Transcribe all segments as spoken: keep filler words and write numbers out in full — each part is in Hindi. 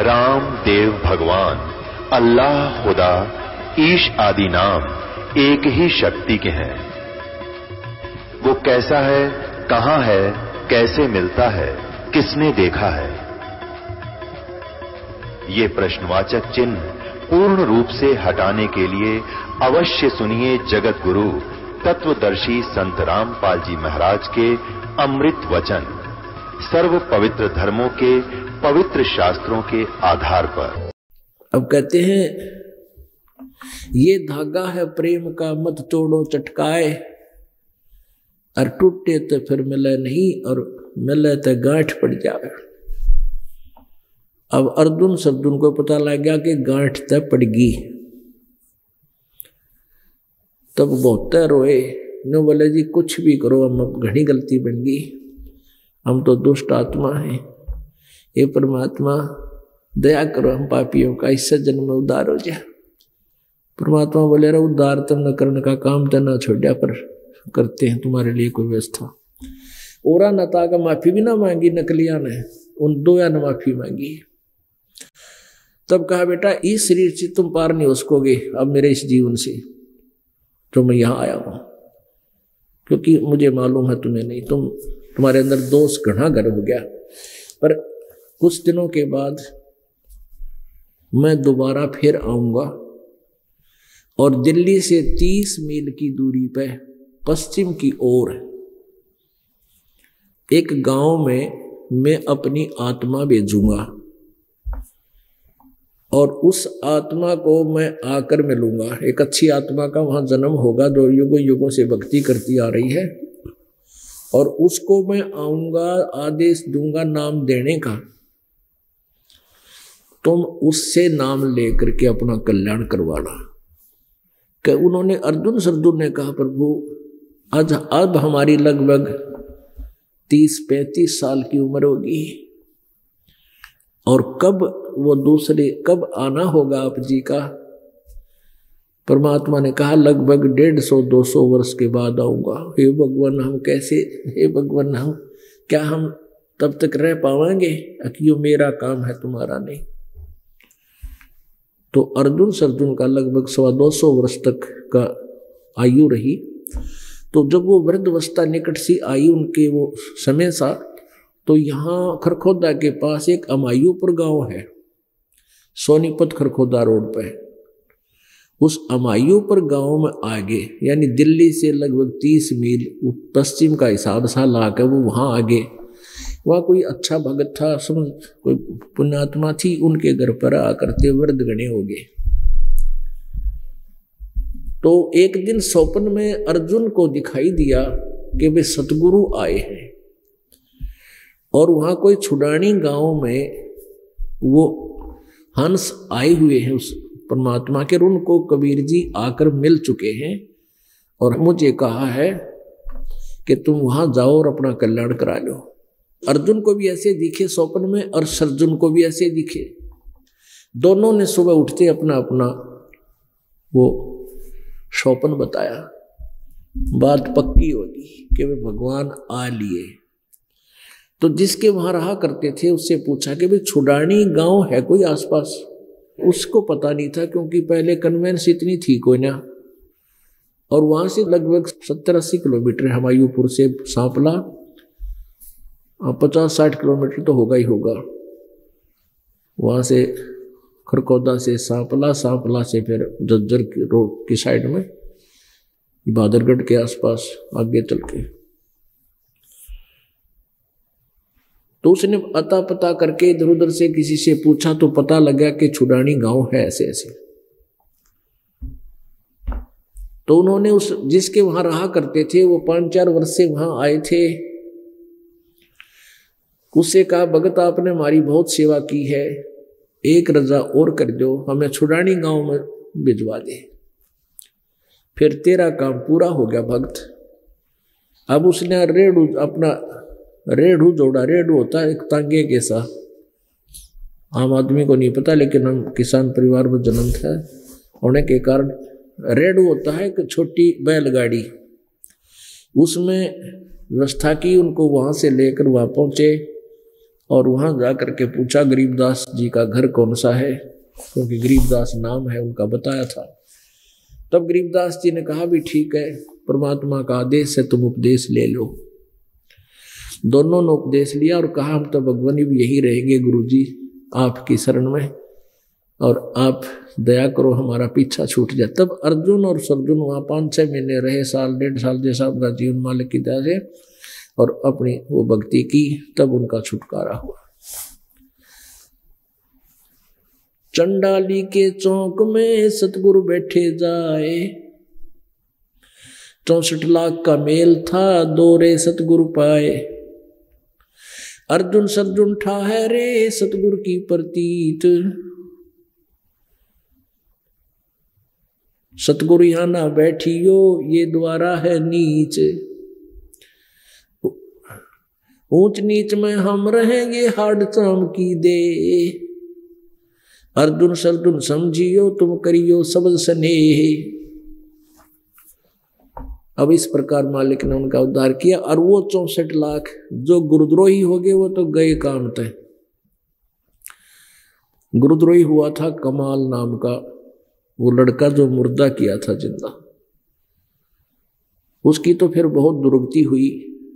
राम देव भगवान, अल्लाह खुदा, ईश आदि नाम एक ही शक्ति के हैं। वो कैसा है, कहां है, कैसे मिलता है, किसने देखा है? ये प्रश्नवाचक चिन्ह पूर्ण रूप से हटाने के लिए अवश्य सुनिए जगत गुरु तत्वदर्शी संत रामपाल जी महाराज के अमृत वचन, सर्व पवित्र धर्मों के पवित्र शास्त्रों के आधार पर। अब कहते हैं ये धागा है प्रेम का, मत तोड़ो चटकाए, और टूटे तो फिर मिले नहीं, और मिले तो गांठ पड़ जाए। अब अर्जुन सर्जुन को पता लग गया कि गांठ तो पड़गी, तब बहुत रोए। नो बोले जी कुछ भी करो, हम घनी गलती बन गई, हम तो दुष्ट आत्मा हैं, ये परमात्मा दया करो हम पापियों का, इससे जन्म में उद्धार हो जाए। परमात्मा बोले रहा उद्धार तुम न करने का काम तो न छोड़ा, पर करते हैं तुम्हारे लिए कोई व्यवस्था। ओरा नता का माफी भी ना मांगी नकलिया ने, उन दो या ने माफी मांगी। तब कहा बेटा इस शरीर से तुम पार नहीं हो सकोगे अब मेरे इस जीवन से, तो मैं यहां आया हूं, क्योंकि मुझे मालूम है तुम्हें नहीं, तुम तुम्हारे अंदर दोष घना घर हो गया। पर कुछ दिनों के बाद मैं दोबारा फिर आऊंगा, और दिल्ली से तीस मील की दूरी पे पश्चिम की ओर एक गांव में मैं अपनी आत्मा भेजूंगा, और उस आत्मा को मैं आकर मिलूंगा। एक अच्छी आत्मा का वहां जन्म होगा जो युगों युगों से भक्ति करती आ रही है, और उसको मैं आऊंगा, आदेश दूंगा नाम देने का, तुम उससे नाम लेकर के अपना कल्याण करवाना। कि उन्होंने अर्जुन सर्जुन ने कहा प्रभु आज अब हमारी लगभग तीस पैंतीस साल की उम्र होगी, और कब वो दूसरे कब आना होगा आप जी का? परमात्मा ने कहा लगभग डेढ़ सौ दो सौ वर्ष के बाद आऊंगा। हे भगवान हम कैसे, हे भगवान हम क्या हम तब तक रह पाएंगे? क्यों मेरा काम है तुम्हारा नहीं। तो अर्जुन सर्जुन का लगभग सवा दो सौ वर्ष तक का आयु रही। तो जब वो वृद्धावस्था निकट सी आई उनके वो समय सा, तो यहाँ खरखोदा के पास एक अमायूपुर गांव है, सोनीपत खरखोदा रोड पे। उस अमायूपुर गांव में आगे, यानी दिल्ली से लगभग तीस मील पश्चिम का हिसाब सा ला के वो वहाँ आगे, वहाँ कोई अच्छा भगत था, समझ कोई पुण्यात्मा थी, उनके घर पर आकर के वृद्ध गणे हो गए। तो एक दिन स्वप्न में अर्जुन को दिखाई दिया कि वे सतगुरु आए हैं, और वहाँ कोई छुडानी गांव में वो हंस आए हुए हैं उस परमात्मा के, उनको कबीर जी आकर मिल चुके हैं, और मुझे कहा है कि तुम वहाँ जाओ और अपना कल्याण करा लो। अर्जुन को भी ऐसे दिखे स्वप्न में, और सर्जुन को भी ऐसे दिखे। दोनों ने सुबह उठते अपना अपना वो स्वप्न बताया। बात पक्की होगी कि वे भगवान आ लिए। तो जिसके वहां रहा करते थे उससे पूछा कि भाई छुडानी गांव है कोई आसपास? उसको पता नहीं था, क्योंकि पहले कन्वेंस इतनी थी कोई ना, और वहां से लगभग सत्तर अस्सी किलोमीटर हमायूपुर से सांपला, पचास साठ किलोमीटर तो होगा ही होगा। वहां से खरखोदा से सांपला, सांपला से फिर जज्जर की रोड की साइड में बहादुरगढ़ के आसपास आगे चल के। तो उसने अता पता करके इधर उधर से किसी से पूछा, तो पता लगा कि छुडानी गांव है ऐसे ऐसे। तो उन्होंने उस जिसके वहां रहा करते थे, वो पांच चार वर्ष से वहां आए थे, उससे कहा भगत आपने हमारी बहुत सेवा की है, एक रजा और कर दो, हमें छुडानी गांव में भिजवा दे, फिर तेरा काम पूरा हो गया भक्त। अब उसने रेड़ू अपना रेड़ू जोड़ा। रेड़ू होता है एक तांगे के साथ, आम आदमी को नहीं पता, लेकिन हम किसान परिवार में जन्म था होने के कारण रेड़ू होता है एक छोटी बैलगाड़ी। उसमें व्यवस्था की, उनको वहाँ से लेकर वहाँ पहुँचे और वहां जाकर के पूछा गरीबदास जी का घर कौन सा है, क्योंकि गरीबदास नाम है उनका बताया था। तब गरीबदास जी ने कहा भी ठीक है, परमात्मा का आदेश है, तुम उपदेश ले लो। दोनों ने उपदेश लिया और कहा हम तो भगवान भी यही रहेंगे गुरुजी आपकी शरण में, और आप दया करो हमारा पीछा छूट जाए। तब अर्जुन और सरजुन वहाँ पाँच छः महीने रहे, साल डेढ़ साल जैसा उनका जीवन मालिक की दया से, और अपनी वो भक्ति की, तब उनका छुटकारा हुआ। चंडाली के चौक में सतगुरु बैठे जाए, चौसठ लाख का मेल था, दोरे सतगुरु पाए। अर्जुन सरजुन ठहरे सतगुरु की प्रतीत, सतगुरु यहाँ ना बैठियो ये द्वारा है नीच, ऊंच नीच में हम रहेंगे हाड चाम की दे। अर्जुन सरजुन समझियो तुम करियो सबद स्नेह। अब इस प्रकार मालिक ने उनका उद्धार किया, और वो चौसठ लाख जो गुरुद्रोही हो गए वो तो गए काम तय। गुरुद्रोही हुआ था कमाल नाम का वो लड़का जो मुर्दा किया था जिंदा, उसकी तो फिर बहुत दुर्गति हुई।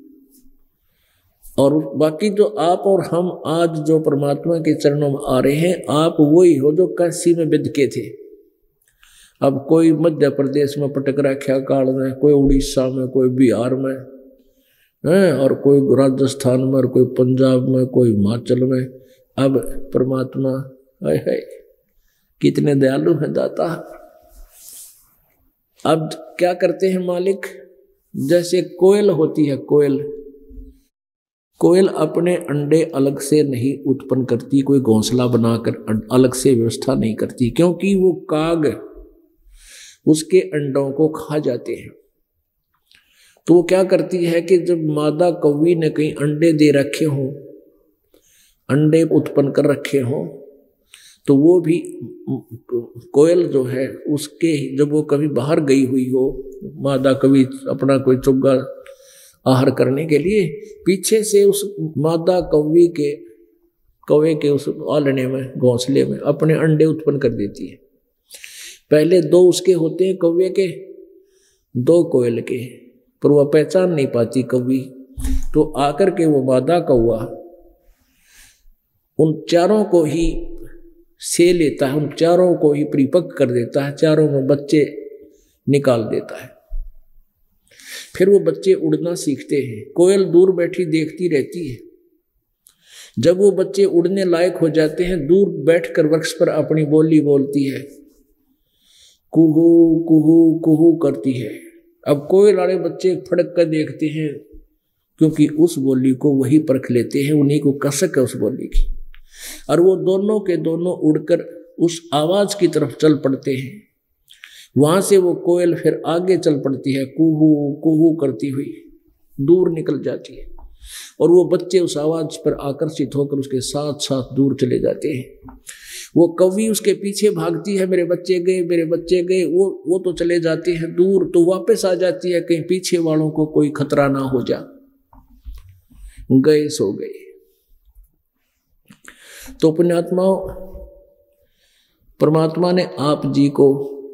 और बाकी जो आप और हम आज जो परमात्मा के चरणों में आ रहे हैं, आप वही हो जो काशी में विद के थे। अब कोई मध्य प्रदेश में पटक रखा काल में, कोई उड़ीसा में, कोई बिहार में है, और कोई राजस्थान में, और कोई पंजाब में, कोई हिमाचल में। अब परमात्मा है, है कितने दयालु हैं दाता। अब क्या करते हैं मालिक, जैसे कोयल होती है, कोयल कोयल अपने अंडे अलग से नहीं उत्पन्न करती, कोई घोंसला बनाकर अलग से व्यवस्था नहीं करती, क्योंकि वो काग उसके अंडों को खा जाते हैं। तो वो क्या करती है कि जब मादा कौवी ने कहीं अंडे दे रखे हों, अंडे उत्पन्न कर रखे हों, तो वो भी कोयल जो है उसके जब वो कभी बाहर गई हुई हो, मादा कभी अपना कोई चुग्गा आहार करने के लिए, पीछे से उस मादा कौवी के कौवे के उस आलने में, घोंसले में अपने अंडे उत्पन्न कर देती है। पहले दो उसके होते हैं कौवे के, दो कोयल के, पर वह पहचान नहीं पाती कौवी, तो आकर के वो मादा कौवा उन चारों को ही से लेता है, उन चारों को ही परिपक्व कर देता है, चारों में बच्चे निकाल देता है। फिर वो बच्चे उड़ना सीखते हैं। कोयल दूर बैठी देखती रहती है, जब वो बच्चे उड़ने लायक हो जाते हैं, दूर बैठकर वृक्ष पर अपनी बोली बोलती है, कुहू कुहू कुहू करती है। अब कोयल वाले बच्चे फड़क कर देखते हैं, क्योंकि उस बोली को वही परख लेते हैं, उन्हीं को कसक है उस बोली की, और वो दोनों के दोनों उड़कर उस आवाज की तरफ चल पड़ते हैं। वहां से वो कोयल फिर आगे चल पड़ती है, कुहू कुहू करती हुई दूर निकल जाती है, और वो बच्चे उस आवाज पर आकर्षित होकर उसके साथ साथ दूर चले जाते हैं। वो कौवी उसके पीछे भागती है, मेरे बच्चे गए मेरे बच्चे गए, वो वो तो चले जाते हैं दूर, तो वापस आ जाती है, कहीं पीछे वालों को कोई खतरा ना हो जा, गए सो गए। तो पुण्यात्माओं, परमात्मा ने आप जी को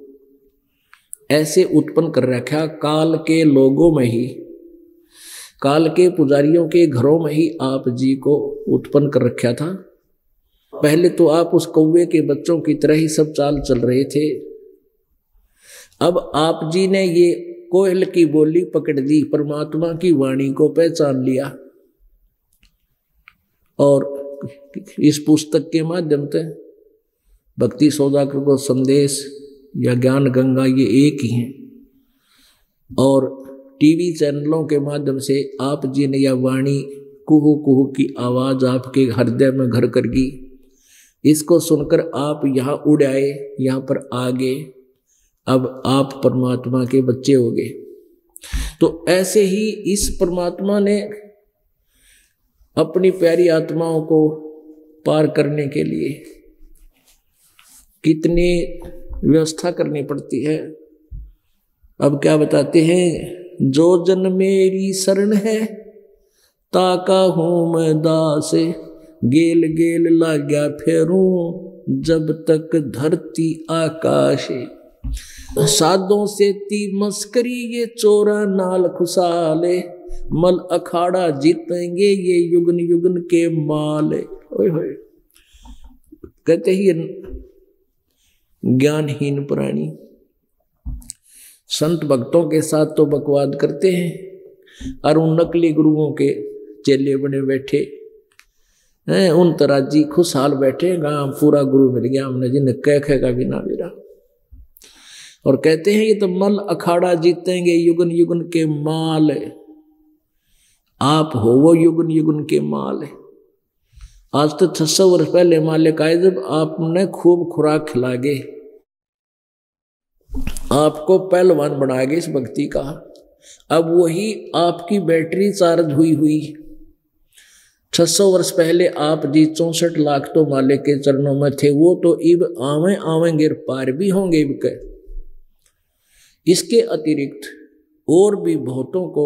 ऐसे उत्पन्न कर रखा, काल के लोगों में ही, काल के पुजारियों के घरों में ही आप जी को उत्पन्न कर रखा था। पहले तो आप उस कौवे के बच्चों की तरह ही सब चाल चल रहे थे। अब आप जी ने ये कोयल की बोली पकड़ दी, परमात्मा की वाणी को पहचान लिया, और इस पुस्तक के माध्यम से भक्ति सौदागर को संदेश या ज्ञान गंगा ये एक ही हैं, और टीवी चैनलों के माध्यम से आप जी ने यह वाणी कुहू कुहू की आवाज आपके हृदय में घर कर गई। इसको सुनकर आप यहाँ उड़ आए, यहाँ पर आ गए, अब आप परमात्मा के बच्चे हो गए। तो ऐसे ही इस परमात्मा ने अपनी प्यारी आत्माओं को पार करने के लिए कितनी व्यवस्था करनी पड़ती है। अब क्या बताते हैं, जो जन मेरी शरण है ताका हूं मैं दास, गेल गेल लाग्या फेरूं जब तक धरती आकाश। साधों से ती मस्करी ये चोरा नाल खुशाले, मल अखाड़ा जीतेंगे ये युगन युगन के माल। ओए होए, कहते ही ज्ञानहीन प्राणी संत भक्तों के साथ तो बकवाद करते हैं और उन नकली गुरुओं के चेले बने बैठे हैं, उन तराजी खुशहाल बैठे, गांव पूरा गुरु मिल गया हमने, जिन्हें कह कह का भी ना मिला। और कहते हैं ये तो मल अखाड़ा जीतेंगे युगन युगन के माल। आप हो वो युगन युगन के माल। आज तो छह सौ वर्ष पहले मालिक आए जब आपने खूब खुराक खिला गए, आपको पहलवान बना गए इस भक्ति का। अब वही आपकी बैटरी चार्ज हुई हुई छह सौ वर्ष पहले आप जी चौसठ लाख तो मालिक के चरणों में थे, वो तो इब आवे आवेंगे पार भी होंगे इब के। इसके अतिरिक्त और भी बहुतों को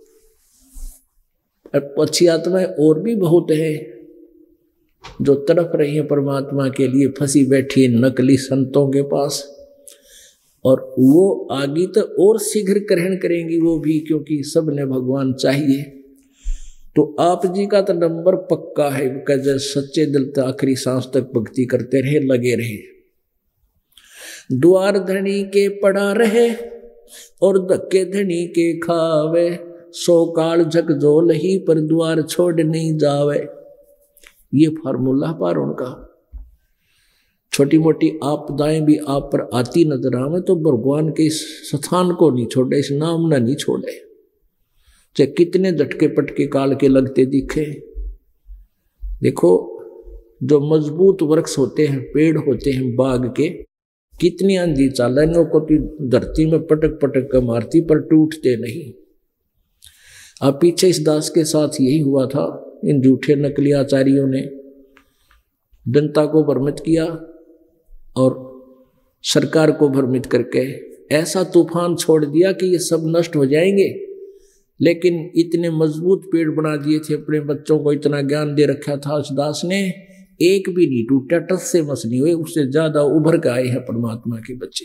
अच्छी आत्माएं और भी बहुत है जो तड़प रही है परमात्मा के लिए, फंसी बैठी है नकली संतों के पास, और वो आगे तो और शीघ्र ग्रहण करेंगी वो भी, क्योंकि सब ने भगवान चाहिए। तो आप जी का तो नंबर पक्का है, जैसे सच्चे दिल तक आखिरी सांस तक भक्ति करते रहे, लगे रहे। द्वार धनी के पड़ा रहे और धक्के धनी के खावे, सो काल झकझोल ही पर द्वार छोड़ नहीं जावे। ये फार्मूला पार उनका। छोटी मोटी आपदाएं भी आप पर आती नजर आवे तो भगवान के इस स्थान को नहीं छोड़े, इस नाम ना नहीं छोड़े, चाहे कितने झटके पटके काल के लगते दिखे। देखो जो मजबूत वृक्ष होते हैं, पेड़ होते हैं बाग के, कितनी आंधी चालने को धरती में पटक पटक कर मारती पर टूटते नहीं। अब पीछे इस दास के साथ यही हुआ था। इन झूठे नकली आचार्यों ने जनता को भ्रमित किया और सरकार को भ्रमित करके ऐसा तूफान छोड़ दिया कि ये सब नष्ट हो जाएंगे। लेकिन इतने मजबूत पेड़ बना दिए थे, अपने बच्चों को इतना ज्ञान दे रखा था उस दास ने, एक भी नहीं टूटा, टस से मस नहीं हुए, उससे ज्यादा उभर के आए हैं परमात्मा के बच्चे।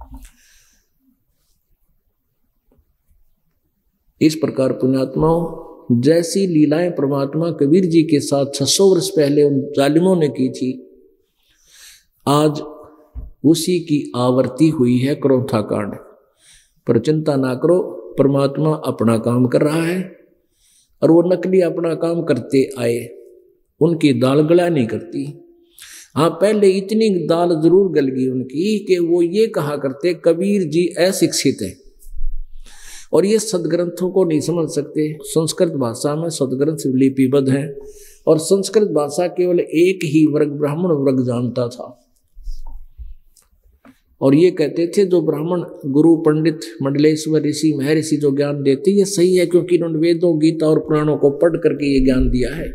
इस प्रकार पुण्यात्माओं, जैसी लीलाएं परमात्मा कबीर जी के साथ छह सौ वर्ष पहले उन जालिमों ने की थी, आज उसी की आवर्ती हुई है क्रोथा कांड। पर चिंता ना करो, परमात्मा अपना काम कर रहा है और वो नकली अपना काम करते आए, उनकी दाल गला नहीं करती। हाँ, पहले इतनी दाल जरूर गल गई उनकी कि वो ये कहा करते कबीर जी अशिक्षित है और ये सदग्रंथों को नहीं समझ सकते। संस्कृत भाषा में सदग्रंथ लिपिबद्ध हैं और संस्कृत भाषा केवल एक ही वर्ग ब्राह्मण वर्ग जानता था। और ये कहते थे जो ब्राह्मण गुरु पंडित मंडलेश्वर ऋषि महर्षि जो ज्ञान देते ये सही है, क्योंकि इन्होंने वेदों गीता और पुराणों को पढ़ करके ये ज्ञान दिया है।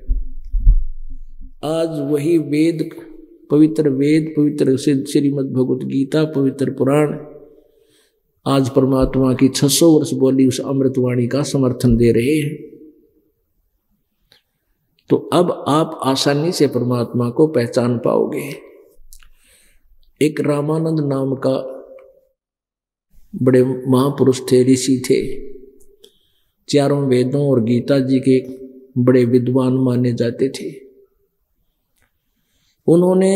आज वही वेद, पवित्र वेद, पवित्र श्रीमद् भगवत गीता, पवित्र पुराण आज परमात्मा की छह सौ वर्ष बोली उस अमृतवाणी का समर्थन दे रहे हैं। तो अब आप आसानी से परमात्मा को पहचान पाओगे। एक रामानंद नाम का बड़े महापुरुष थे, ऋषि थे, चारों वेदों और गीता जी के बड़े विद्वान माने जाते थे। उन्होंने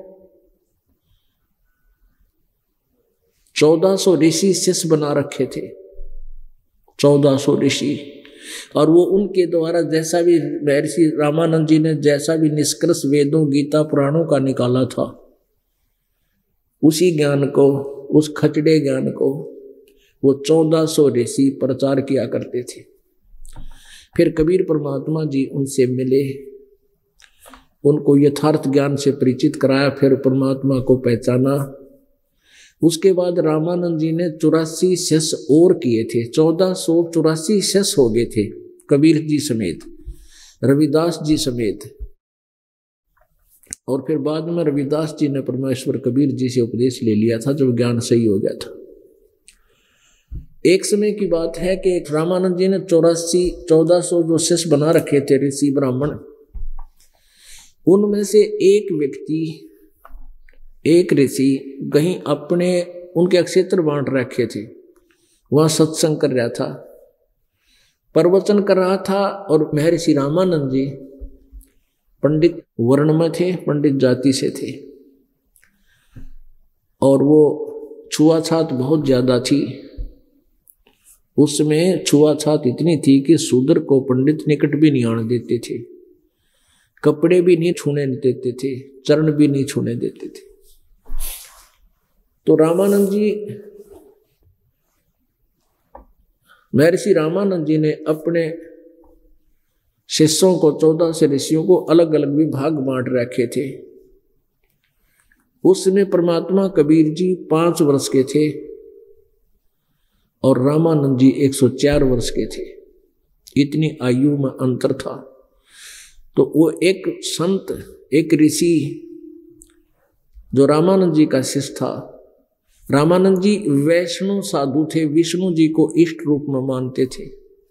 चौदह सौ ऋषि शिष्य बना रखे थे, चौदह सौ ऋषि, और वो उनके द्वारा जैसा भी महर्षि रामानंद जी ने जैसा भी निष्कर्ष वेदों गीता पुराणों का निकाला था, उसी ज्ञान को, उस खचड़े ज्ञान को वो चौदह सौ ऋषि प्रचार किया करते थे। फिर कबीर परमात्मा जी उनसे मिले, उनको यथार्थ ज्ञान से परिचित कराया, फिर परमात्मा को पहचाना। उसके बाद रामानंद जी ने चौरासी शिष्य और किए थे, चौदह सौ चौरासी शिष्य हो गए थे, कबीर जी समेत, रविदास जी समेत। और फिर बाद में रविदास जी ने परमेश्वर कबीर जी से उपदेश ले लिया था जब ज्ञान सही हो गया था। एक समय की बात है कि रामानंद जी ने चौरासी चौदह सौ जो शिष्य बना रखे थे ऋषि ब्राह्मण, उनमें से एक व्यक्ति, एक ऋषि कहीं अपने उनके क्षेत्र बांट रखे थे, वहां सत्संग कर रहा था, प्रवचन कर रहा था। और महर्षि रामानंद जी पंडित वर्ण में थे, पंडित जाति से थे, और वो छुआछात बहुत ज्यादा थी। उसमें छुआछात इतनी थी कि शूद्र को पंडित निकट भी नहीं आने देते थे, कपड़े भी नहीं छूने देते थे, चरण भी नहीं छूने देते थे। तो रामानंद जी, महर्षि रामानंद जी ने अपने शिष्यों को, चौदह से ऋषियों को अलग अलग विभाग बांट रखे थे। उसमें परमात्मा कबीर जी पांच वर्ष के थे और रामानंद जी एक सौ चार वर्ष के थे। इतनी आयु में अंतर था। तो वो एक संत, एक ऋषि जो रामानंद जी का शिष्य था, रामानंद जी वैष्णव साधु थे, विष्णु जी को इष्ट रूप में मानते थे।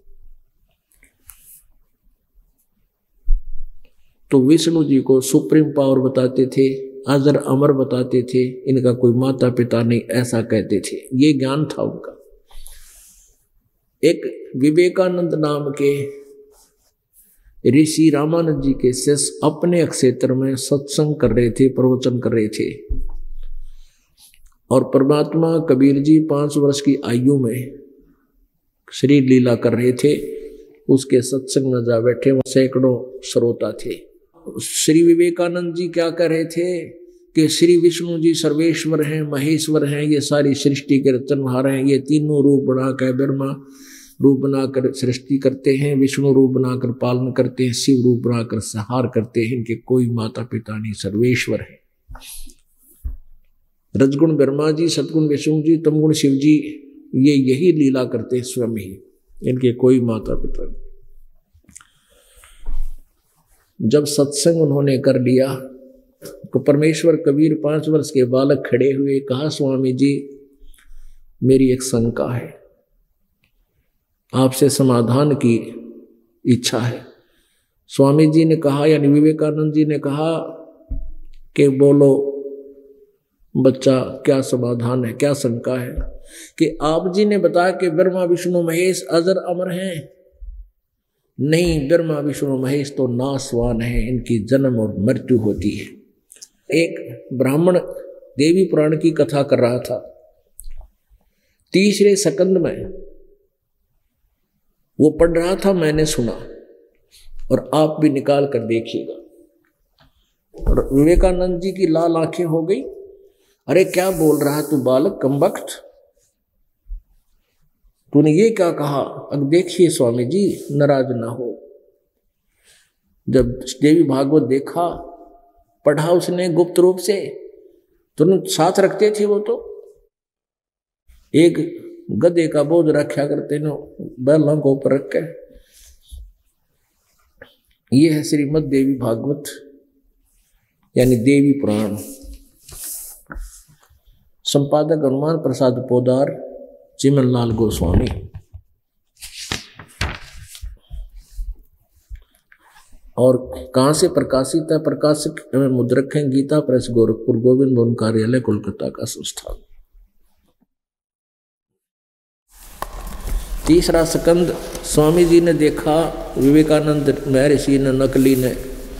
तो विष्णु जी को सुप्रीम पावर बताते थे, अजर अमर बताते थे, इनका कोई माता पिता नहीं, ऐसा कहते थे। ये ज्ञान था उनका। एक विवेकानंद नाम के ऋषि रामानंद जी के शिष्य अपने क्षेत्र में सत्संग कर रहे थे, प्रवचन कर रहे थे। और परमात्मा कबीर जी पांच वर्ष की आयु में श्री लीला कर रहे थे। उसके सत्संग में जा बैठे, वहां सैकड़ों श्रोता थे। श्री विवेकानंद जी क्या कर रहे थे कि श्री विष्णु जी सर्वेश्वर हैं, महेश्वर हैं, ये सारी सृष्टि के रचनहार हैं, ये तीनों रूप बनाकर ब्रह्मा रूप बनाकर सृष्टि करते हैं, विष्णु रूप बनाकर पालन करते हैं, शिव रूप बनाकर संहार करते हैं, इनके कोई माता पिता नहीं, सर्वेश्वर है। रजगुण ब्रह्मा जी, सतगुण विष्णु जी, तमगुण शिव जी, ये यही लीला करते हैं स्वयं ही, इनके कोई माता पिता नहीं। जब सत्संग उन्होंने कर लिया तो परमेश्वर कबीर पांच वर्ष के बालक खड़े हुए, कहा स्वामी जी मेरी एक शंका है, आपसे समाधान की इच्छा है। स्वामी जी ने कहा, यानी विवेकानंद जी ने कहा कि बोलो बच्चा, क्या समाधान है, क्या शंका है? कि आप जी ने बताया कि ब्रह्मा विष्णु महेश अजर अमर हैं। नहीं, ब्रह्मा विष्णु महेश तो नासवान है, इनकी जन्म और मृत्यु होती है। एक ब्राह्मण देवी पुराण की कथा कर रहा था, तीसरे सेकंड में वो पढ़ रहा था, मैंने सुना, और आप भी निकाल कर देखिएगा। और विवेकानंद जी की लाल आंखें हो गई, अरे क्या बोल रहा तू बालक, कमबख्त, तूने ये क्या कहा? अब देखिए स्वामी जी, नाराज ना हो। जब देवी भागवत देखा, पढ़ा उसने गुप्त रूप से, तुरंत साथ रखते थे वो, तो एक गधे का बोझ रखा करते न बैलों को ऊपर रख के। ये है श्रीमद् देवी भागवत, यानी देवी पुराण। संपादक हनुमान प्रसाद पोदार, चिमन लाल गोस्वामी। और कहाँ से प्रकाशित है? प्रकाशक एवं मुद्रक हैं, गीता प्रेस गोरखपुर, गोविंद भवन कार्यालय कोलकाता का संस्थान। तीसरा स्कंद स्वामी जी ने देखा, विवेकानंद महर्षि ने, नकली ने,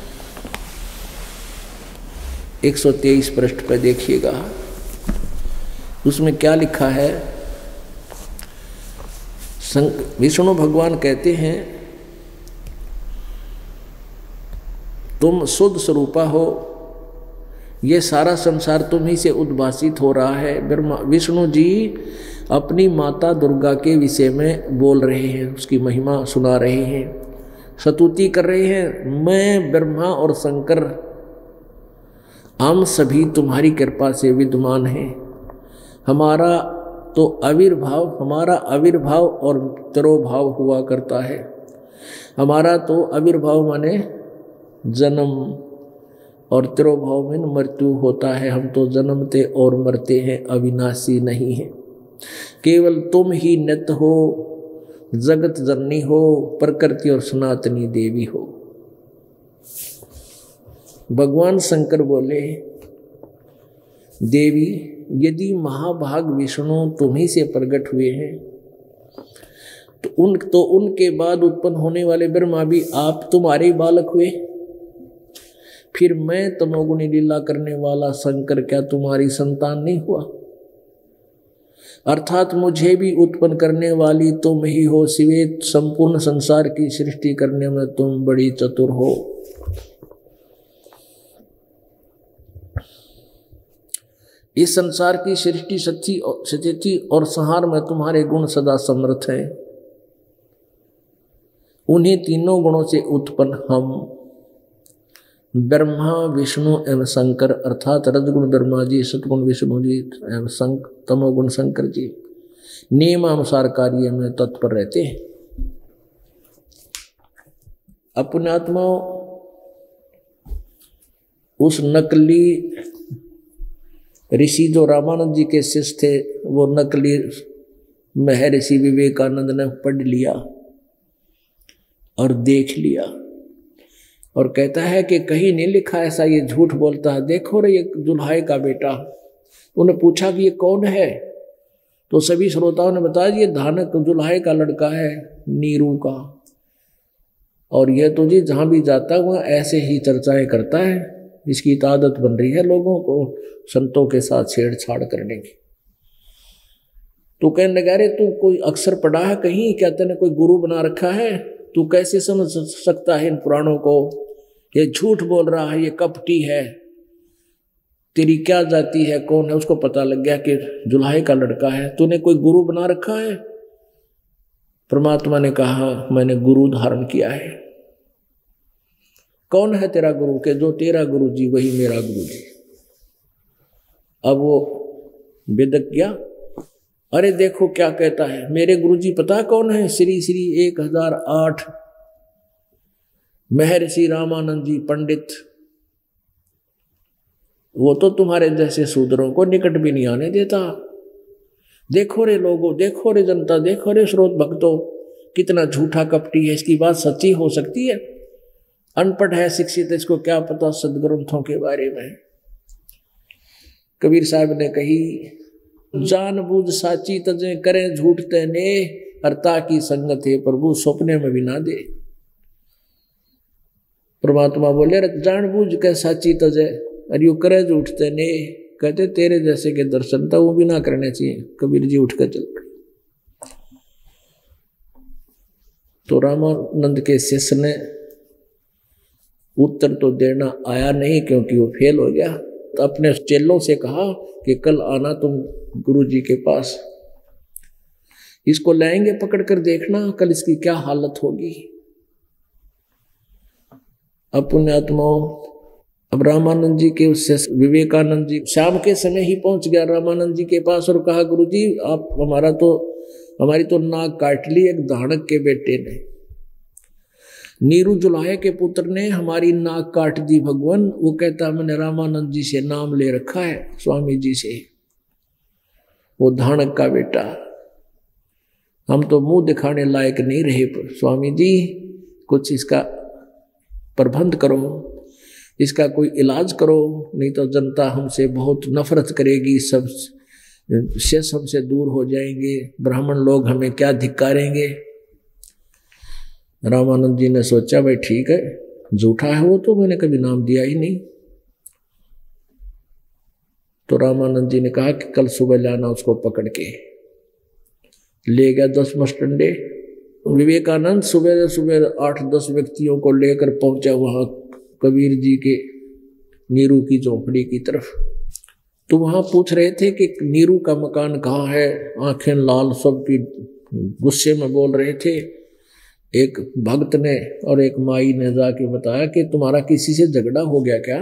एक सौ तेईस पृष्ठ पर देखिएगा, उसमें क्या लिखा है। विष्णु भगवान कहते हैं तुम शुद्ध स्वरूपा हो, ये सारा संसार तुम ही से उद्भासित हो रहा है। ब्रह्मा विष्णु जी अपनी माता दुर्गा के विषय में बोल रहे हैं, उसकी महिमा सुना रहे हैं, स्तुति कर रहे हैं। मैं ब्रह्मा और शंकर हम सभी तुम्हारी कृपा से विद्यमान हैं। हमारा तो आविर्भाव हमारा आविर्भाव और तिरोभाव हुआ करता है। हमारा तो आविर्भाव माने जन्म, और तिरोभाव में मृत्यु होता है। हम तो जन्मते और मरते हैं, अविनाशी नहीं है। केवल तुम ही नित्य हो, जगत जननी हो, प्रकृति और सनातनी देवी हो। भगवान शंकर बोले, देवी यदि महाभाग विष्णु तुम्ही से प्रकट हुए हैं तो उन तो उनके बाद उत्पन्न होने वाले ब्रह्मा भी आप तुम्हारे बालक हुए, फिर मैं तमोगुणी लीला करने वाला शंकर क्या तुम्हारी संतान नहीं हुआ? अर्थात मुझे भी उत्पन्न करने वाली तुम ही हो, सिवे संपूर्ण संसार की सृष्टि करने में तुम बड़ी चतुर हो। इस संसार की सृष्टि सच्ची स्थिति और संहार में तुम्हारे गुण सदा समर्थ हैं। उन्हीं तीनों गुणों से उत्पन्न हम ब्रह्मा विष्णु एवं शंकर अर्थात रजगुण ब्रह्मा जी, सतगुण विष्णु जी एवं शंक तमोगुण शंकर जी नियमानुसार कार्य में तत्पर रहते हैं। अपने आत्मा उस नकली ऋषि जो रामानंद जी के शिष्य थे, वो नकली महर्षि विवेकानंद ने पढ़ लिया और देख लिया और कहता है कि कहीं नहीं लिखा ऐसा, ये झूठ बोलता है। देखो रे ये जुल्हाए का बेटा। उन्हें पूछा कि ये कौन है, तो सभी श्रोताओं ने बताया ये धानक जुल्हाए का लड़का है, नीरू का। और यह तो जी जहाँ भी जाता है वहाँ ऐसे ही चर्चाएं करता है। इसकी तो आदत बन रही है लोगों को संतों के साथ छेड़छाड़ करने की। तू कहने लगा रे तू कोई अक्षर पढ़ा है कहीं, क्या तेने कोई गुरु बना रखा है? तू कैसे समझ सकता है इन पुराणों को? ये झूठ बोल रहा है, ये कपटी है। तेरी क्या जाति है, कौन है? उसको पता लग गया कि जुल्हाए का लड़का है। तूने कोई गुरु बना रखा है? परमात्मा ने कहा मैंने गुरु धारण किया है। कौन है तेरा गुरु? के जो तेरा गुरु जी वही मेरा गुरु जी। अब वो बेदक गया, अरे देखो क्या कहता है, मेरे गुरु जी पता कौन है? श्री श्री एक हजार आठ महर्षि रामानंद जी पंडित। वो तो तुम्हारे जैसे शूद्रों को निकट भी नहीं आने देता। देखो रे लोगों, देखो रे जनता, देखो रे श्रोत भक्तों, कितना झूठा कपटी है। इसकी बात सच्ची हो सकती है? अनपढ़ है, शिक्षित है, इसको क्या पता सदग्रंथों के बारे में। कबीर साहब ने कही, जानबूझ साची तजे करें झूठ तेने, अर्ता की संगत है प्रभु सपने में भी ना दे। परमात्मा बोले जानबूझ के साची तजे अरे यू करे झूठ तेने, कहते तेरे जैसे के दर्शन था वो भी ना करने चाहिए। कबीर जी उठ कर चल पड़े। तो रामानंद के शिष्य ने उत्तर तो देना आया नहीं क्योंकि वो फेल हो गया। तो अपने चेलों से कहा कि कल आना तुम गुरु जी के पास, इसको लाएंगे पकड़ कर, देखना कल इसकी क्या हालत होगी। अब पुण्यात्माओं, अब रामानंद जी के उससे विवेकानंद जी शाम के समय ही पहुंच गया रामानंद जी के पास और कहा गुरु जी आप हमारा तो हमारी तो नाक काट ली एक धानक के बेटे ने, नीरू जुल्हाए के पुत्र ने हमारी नाक काट दी भगवान। वो कहता मैंने रामानंद जी से नाम ले रखा है, स्वामी जी से, वो धानक का बेटा। हम तो मुंह दिखाने लायक नहीं रहे, स्वामी जी कुछ इसका प्रबंध करो, इसका कोई इलाज करो, नहीं तो जनता हमसे बहुत नफरत करेगी, सब शेष हमसे दूर हो जाएंगे, ब्राह्मण लोग हमें क्या धिक्कारेंगे। रामानंद जी ने सोचा भाई ठीक है, झूठा है वो तो, मैंने कभी नाम दिया ही नहीं। तो रामानंद जी ने कहा कि कल सुबह लाना उसको पकड़ के। ले गया दस मस्टंडे। विवेकानंद सुबह सुबह आठ दस व्यक्तियों को लेकर पहुंचा वहां कबीर जी के नीरू की झोपड़ी की तरफ। तो वहां पूछ रहे थे कि नीरू का मकान कहाँ है, आंखें लाल, सब की गुस्से में बोल रहे थे। एक भक्त ने और एक माई ने जाके बताया कि तुम्हारा किसी से झगड़ा हो गया क्या?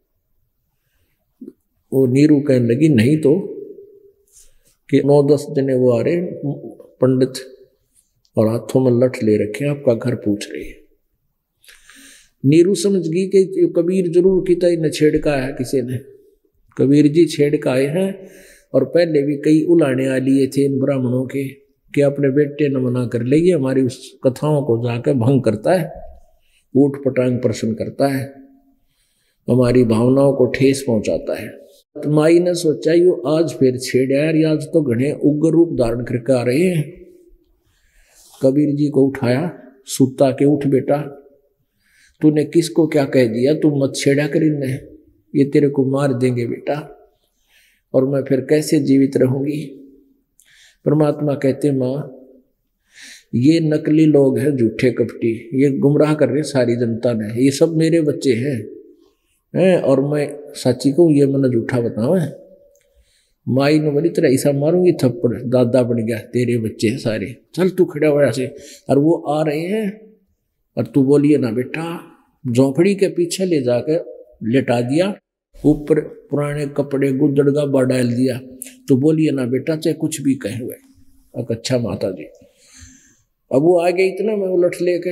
वो नीरू कहने लगी नहीं तो, कि नौ दस जने वो आ रहे पंडित और हाथों में लठ ले रखे, आपका घर पूछ रहे हैं। नीरू समझ गई कि कबीर जरूर किता ही न छेड़का है किसी ने, कबीर जी छेड़का आए हैं। और पहले भी कई उलाने आ लिए थे इन ब्राह्मणों के कि अपने बेटे न मना कर ले, ये हमारी उस कथाओं को जाकर भंग करता है, ऊट पटांग प्रश्न करता है। हमारी भावनाओं को ठेस पहुंचाता है। माई ने सोचा यो आज फिर छेड़ा यार, आज तो घने उग्र रूप धारण करके आ रहे हैं। कबीर जी को उठाया, सुता के, उठ बेटा, तूने किसको क्या कह दिया, तू मत छेड़ा कर इन्हें, ये तेरे को मार देंगे बेटा, और मैं फिर कैसे जीवित रहूंगी। परमात्मा कहते माँ ये नकली लोग हैं, झूठे कपटी, ये गुमराह कर रहे सारी जनता ने, ये सब मेरे बच्चे हैं हैं और मैं सच्ची कहूँ ये मैंने झूठा बताओ है। माई ने बोली तेरा ऐसा मारूंगी थप्पड़, दादा बन गया, तेरे बच्चे हैं सारे, चल तू खड़ा हुआ से। और वो आ रहे हैं और तू बोलिए ना बेटा। झोंपड़ी के पीछे ले जाकर लेटा दिया, ऊपर पुराने कपड़े गुदड़ का डाल दिया, तो बोलिए ना बेटा चाहे कुछ भी कहे हुए। अब अच्छा माता जी, अब वो आ गए इतना मैं उलट लेके,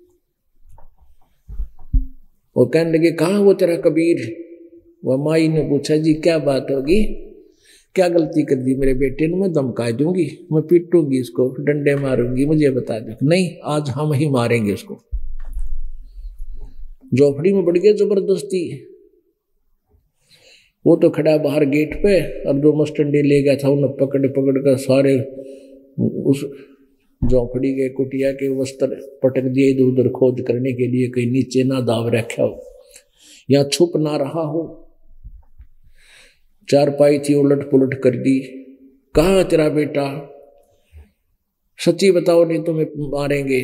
वो कहने लगे कहाँ वो तेरा कबीर। वह माई ने पूछा जी क्या बात होगी, क्या गलती कर दी मेरे बेटे ने, मैं धमका दूंगी, मैं पीटूंगी इसको, डंडे मारूंगी, मुझे बता दो। नहीं आज हम ही मारेंगे उसको। झोपड़ी में बढ़ गए जबरदस्ती। वो तो खड़ा बाहर गेट पे, और जो मस्टंडी ले गया था उन्हें पकड़ पकड़ कर सारे उस झोंपड़ी के कुटिया के वस्त्र पटक दिए इधर उधर खोज करने के लिए, कहीं नीचे ना दाव रखा हो या छुप ना रहा हो। चारपाई थी उलट पुलट कर दी। कहाँ तेरा बेटा, सच्ची बताओ नहीं तो मैं मारेंगे।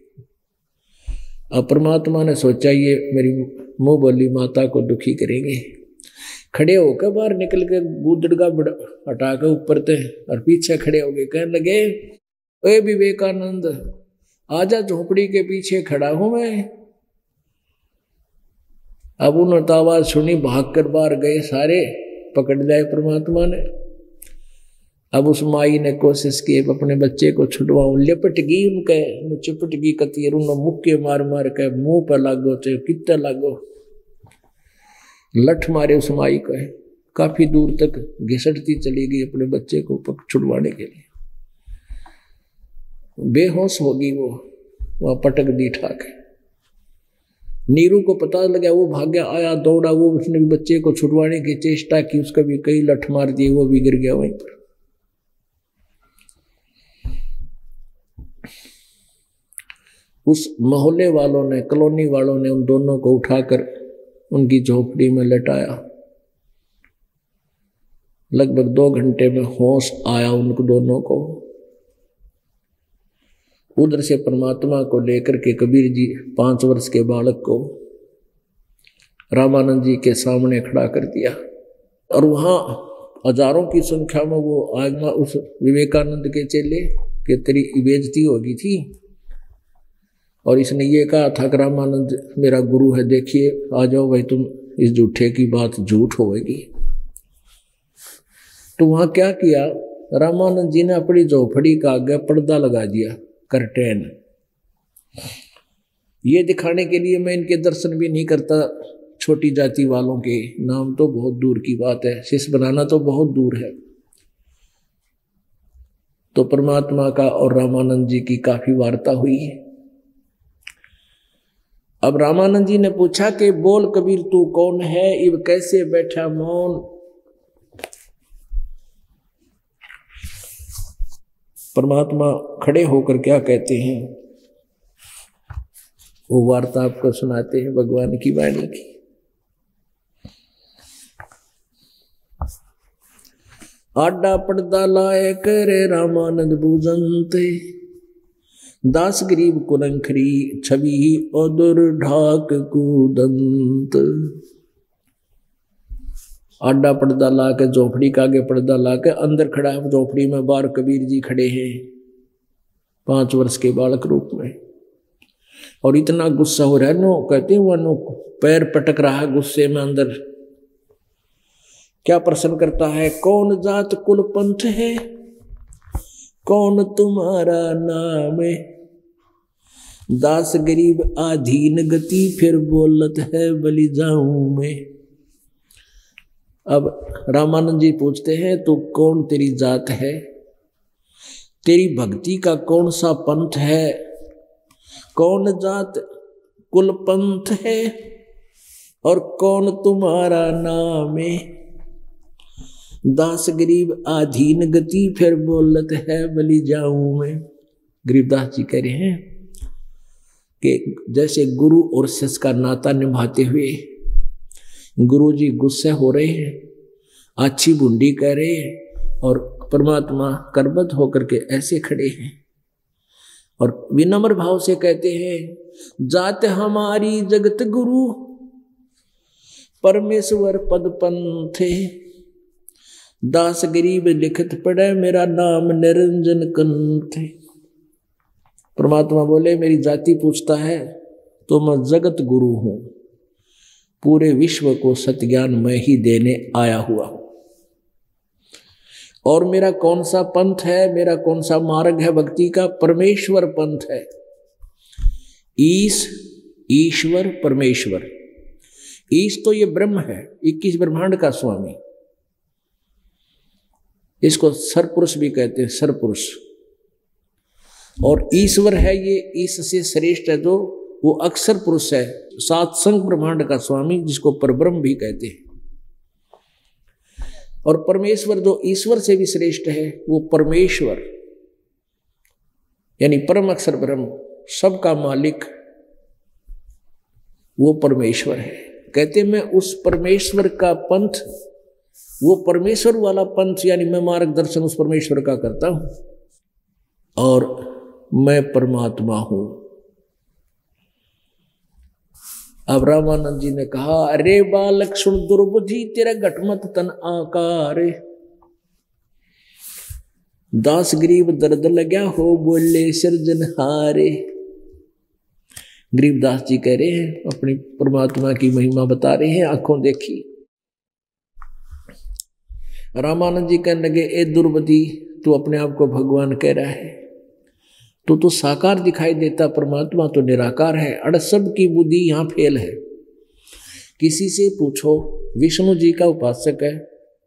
अब परमात्मा ने सोचा ये मेरी मुंह बोली माता को दुखी करेंगे। खड़े होकर बाहर निकल के गुदड़गा हटा के ऊपर थे और पीछे खड़े हो गए, कहने लगे ओए विवेकानंद आजा, झोपड़ी के पीछे खड़ा हूं मैं। अब उन्होंने तो आवाज सुनी, भाग कर बाहर गए सारे, पकड़ लिया परमात्मा ने। अब उस माई ने कोशिश की अपने बच्चे को छुड़वाऊं, लिपट गई उनके, चिपट गई कतीर, उन्होंने मुक्के मार मार के मुंह पर लागो चाहे कितना लागो, लठ मारे उस माई को, काफी दूर तक घिसटती चली गई अपने बच्चे को छुड़वाने के लिए। बेहोश होगी वो, वह पटक दी ठाक। नीरू को पता लगा, वो भाग्या आया दौड़ा, वो उसने भी बच्चे को छुड़वाने की चेष्टा की, उसका भी कई लठ मार दिए, वो भी गिर गया वहीं पर। उस मोहल्ले वालों ने, कॉलोनी वालों ने उन दोनों को उठाकर उनकी झोपड़ी में लटाया। लगभग दो घंटे में होश आया उनको दोनों को। उधर से परमात्मा को लेकर के कबीर जी पांच वर्ष के बालक को रामानंद जी के सामने खड़ा कर दिया, और वहां हजारों की संख्या में वो आगमा उस विवेकानंद के चेले के तेरी बेइज्जती हो गई थी, और इसने ये कहा था कि रामानंद मेरा गुरु है, देखिए आ जाओ भाई, तुम इस झूठे की बात झूठ होगी। तो वहां क्या किया, रामानंद जी ने अपनी झोपड़ी का आगे पर्दा लगा दिया, कर्टेन। ये दिखाने के लिए मैं इनके दर्शन भी नहीं करता, छोटी जाति वालों के नाम तो बहुत दूर की बात है, शिष्य बनाना तो बहुत दूर है। तो परमात्मा का और रामानंद जी की काफी वार्ता हुई। अब रामानंद जी ने पूछा कि बोल कबीर तू कौन है, इब कैसे बैठा मौन। परमात्मा खड़े होकर क्या कहते हैं, वो वार्ता आपको सुनाते हैं भगवान की वाणी की। आडा पड़दा लाए करे रामानंद बूजंते, दास गरीब कुलंखरी छवि ओदुर ढाक कूदंत। आडा पर्दा ला के झोपड़ी का आगे पर्दा ला के अंदर खड़ा है झोपड़ी में, बाहर कबीर जी खड़े हैं पांच वर्ष के बालक रूप में, और इतना गुस्सा हो रहा है नो, कहते हैं वो नो पैर पटक रहा है गुस्से में अंदर। क्या प्रश्न करता है, कौन जात कुल पंथ है, कौन तुम्हारा नाम है, दास गरीब आधीन गति फिर बोलत है बलि जाऊं मैं। अब रामानंद जी पूछते हैं तू कौन, तेरी जात है, तेरी भक्ति का कौन सा पंथ है, कौन जात कुल पंथ है, और कौन तुम्हारा नाम है? दास गरीब आधीन गति फिर बोलत है बलि जाऊं मैं। गरीबदास जी कह रहे हैं कि जैसे गुरु और शिष्य का नाता निभाते हुए गुरु जी गुस्से हो रहे हैं, अच्छी बूंदी कह रहे हैं, और परमात्मा करबद्ध होकर के ऐसे खड़े हैं और विनम्र भाव से कहते हैं, जात हमारी जगत गुरु परमेश्वर पद पंथे, दास गरीब लिखत पड़े मेरा नाम निरंजन कंठ। परमात्मा बोले मेरी जाति पूछता है तो मैं जगत गुरु हूं, पूरे विश्व को सत्ज्ञान मैं ही देने आया हुआ हूं। और मेरा कौन सा पंथ है, मेरा कौन सा मार्ग है भक्ति का? परमेश्वर पंथ है। ईश ईश्वर परमेश्वर। ईश तो ये ब्रह्म है, इक्कीस ब्रह्मांड का स्वामी, इसको सरपुरुष भी कहते हैं, सरपुरुष। और ईश्वर है ये इससे श्रेष्ठ है जो वो अक्षर पुरुष है, सात संग ब्रह्मांड का स्वामी, जिसको परब्रह्म भी कहते हैं। और परमेश्वर जो ईश्वर से भी श्रेष्ठ है वो परमेश्वर यानी परम अक्षर ब्रह्म, सबका मालिक, वो परमेश्वर है। कहते मैं उस परमेश्वर का पंथ, वो परमेश्वर वाला पंथ यानी मैं मार्गदर्शन उस परमेश्वर का करता हूं और मैं परमात्मा हूं। अब रामानंद जी ने कहा, अरे बालक सुन दुर्बुद्धि तेरा घटमत तन आकार, दास गरीब दर्द लग्या हो बोले सृजनहारे। गरीबदास जी कह रहे हैं, अपनी परमात्मा की महिमा बता रहे हैं, आंखों देखी। रामानंद जी कहने लगे, ए दुर्बुद्धि तू अपने आप को भगवान कह रहा है, तो तो साकार दिखाई देता, परमात्मा तो निराकार है। अड़ सब की बुद्धि यहां फेल है। किसी से पूछो, विष्णु जी का उपासक है,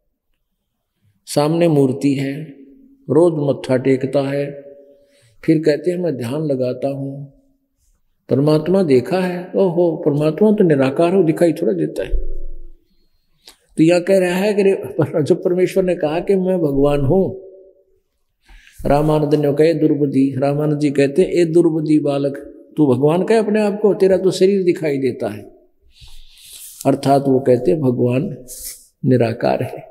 सामने मूर्ति है, रोज मत्था टेकता है, फिर कहते हैं मैं ध्यान लगाता हूं, परमात्मा देखा है, ओहो परमात्मा तो निराकार हो, दिखाई थोड़ा देता है। तो यह कह रहा है कि जो परमेश्वर ने कहा कि मैं भगवान हूं, रामानंद ने कहे दुर्बुद्धि। रामानंद जी कहते हैं, ए दुर्बुद्धि बालक तू भगवान कहे अपने आप को, तेरा तो शरीर दिखाई देता है। अर्थात वो कहते हैं भगवान निराकार है।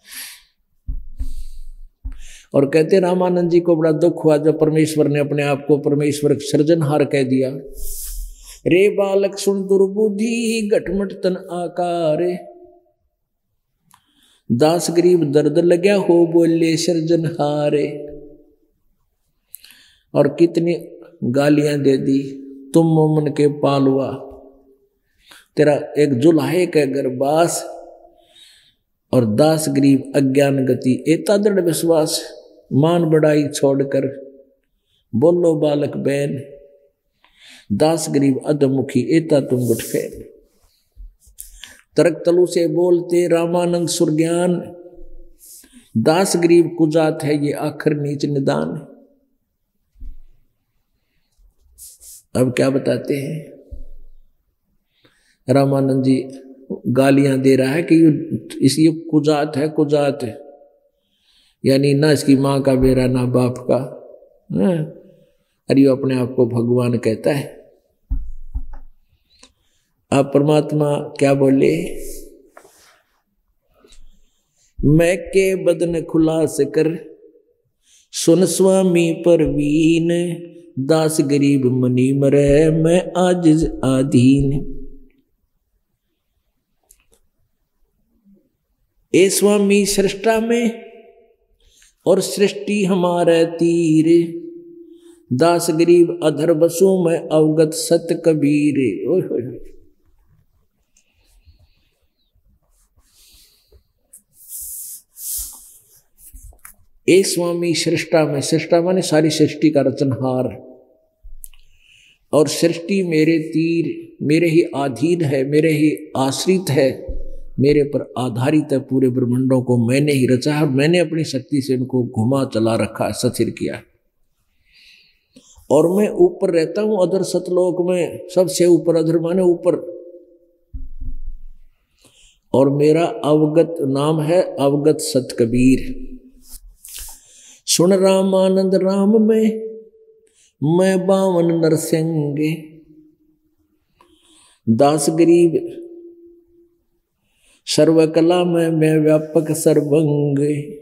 और कहते रामानंद जी को बड़ा दुख हुआ जब परमेश्वर ने अपने आप को परमेश्वर सृजनहार कह दिया। रे बालक सुन दुर्बुद्धि घटमट तन आकार, दास गरीब दर्द लग्या हो बोले सृजनहारे। और कितनी गालियां दे दी, तुम मोमन के पालुआ, तेरा एक जुल्हे के गर्बास, और दास गरीब अज्ञान गति, एता दृढ़ विश्वास, मान बढ़ाई छोड़कर बोलो बालक बैन, दास गरीब अधमुखी एता तुम गुटफेन। तर्क तलु से बोलते रामानंद सुरज्ञान, दास गरीब कुजात है ये आखिर नीच निदान। अब क्या बताते हैं, रामानंद जी गालियां दे रहा है कि इसी कुजात है, कुजात है यानी ना इसकी माँ का बेरा ना बाप का, अरे ये अपने आप को भगवान कहता है। आप परमात्मा क्या बोले, मैं के बदन खुलास कर सुन स्वामी परवीन, दास गरीब मनी मरे मैं आजिज आधीन। ए स्वामी सृष्टा में और सृष्टि हमारे तीर, दास गरीब अधर बसु मैं अवगत सत कबीर। ओए होए ए स्वामी सृष्टा में, सृष्टा माने सारी सृष्टि का रचनहार, और सृष्टि मेरे तीर, मेरे ही अधीन है, मेरे ही आश्रित है, मेरे पर आधारित है। पूरे ब्रह्मांडों को मैंने ही रचा है और मैंने अपनी शक्ति से इनको घुमा चला रखा है, सथिर किया है। और मैं ऊपर रहता हूं अधर सतलोक में, सबसे ऊपर, अधर माने ऊपर, और मेरा अवगत नाम है अवगत सत कबीर। सुन रामानंद राम में मैं बावन नरसिंगे, दास गरीब सर्वकला में मैं व्यापक सर्वंग।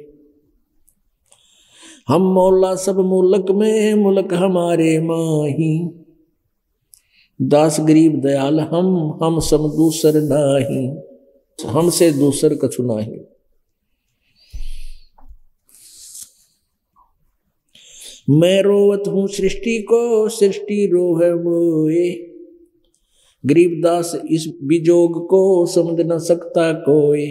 हम मौला सब मुल्क में मुल्क हमारे माही, दास गरीब दयाल हम हम सम दूसर नाही, हमसे दूसर कछु नाही। मैं रोवत हूँ सृष्टि को सृष्टि रोह मोए, गरीबदास इस विजोग को समझ न सकता कोई।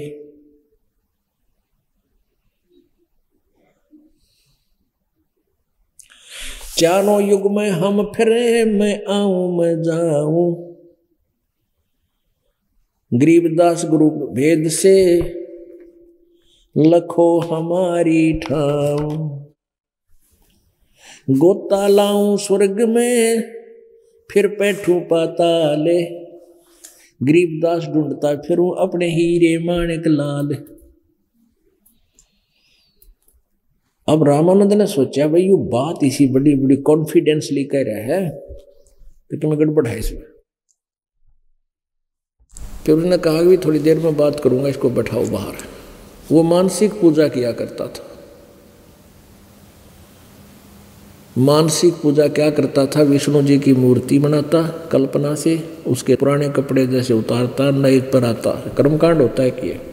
चारों युग में हम फिरे मैं आऊं मैं जाऊं, गरीबदास गुरु भेद से लखो हमारी ठाव। गोता लाऊं स्वर्ग में फिर बैठूं पाताले, गरीबदास ढूंढता फिरूं अपने हीरे माणिक लाल। अब रामानंद ने सोचा भाई ये बात इसी बड़ी बड़ी कॉन्फिडेंसली कह रहा है तो तुम्हें गड़बड़ है इसमें। फिर उसने कहा कि थोड़ी देर में बात करूंगा, इसको बैठाओ बाहर। वो मानसिक पूजा किया करता था। मानसिक पूजा क्या करता था, विष्णु जी की मूर्ति बनाता कल्पना से, उसके पुराने कपड़े जैसे उतारता, नए पर आता। कर्मकांड होता है कि ये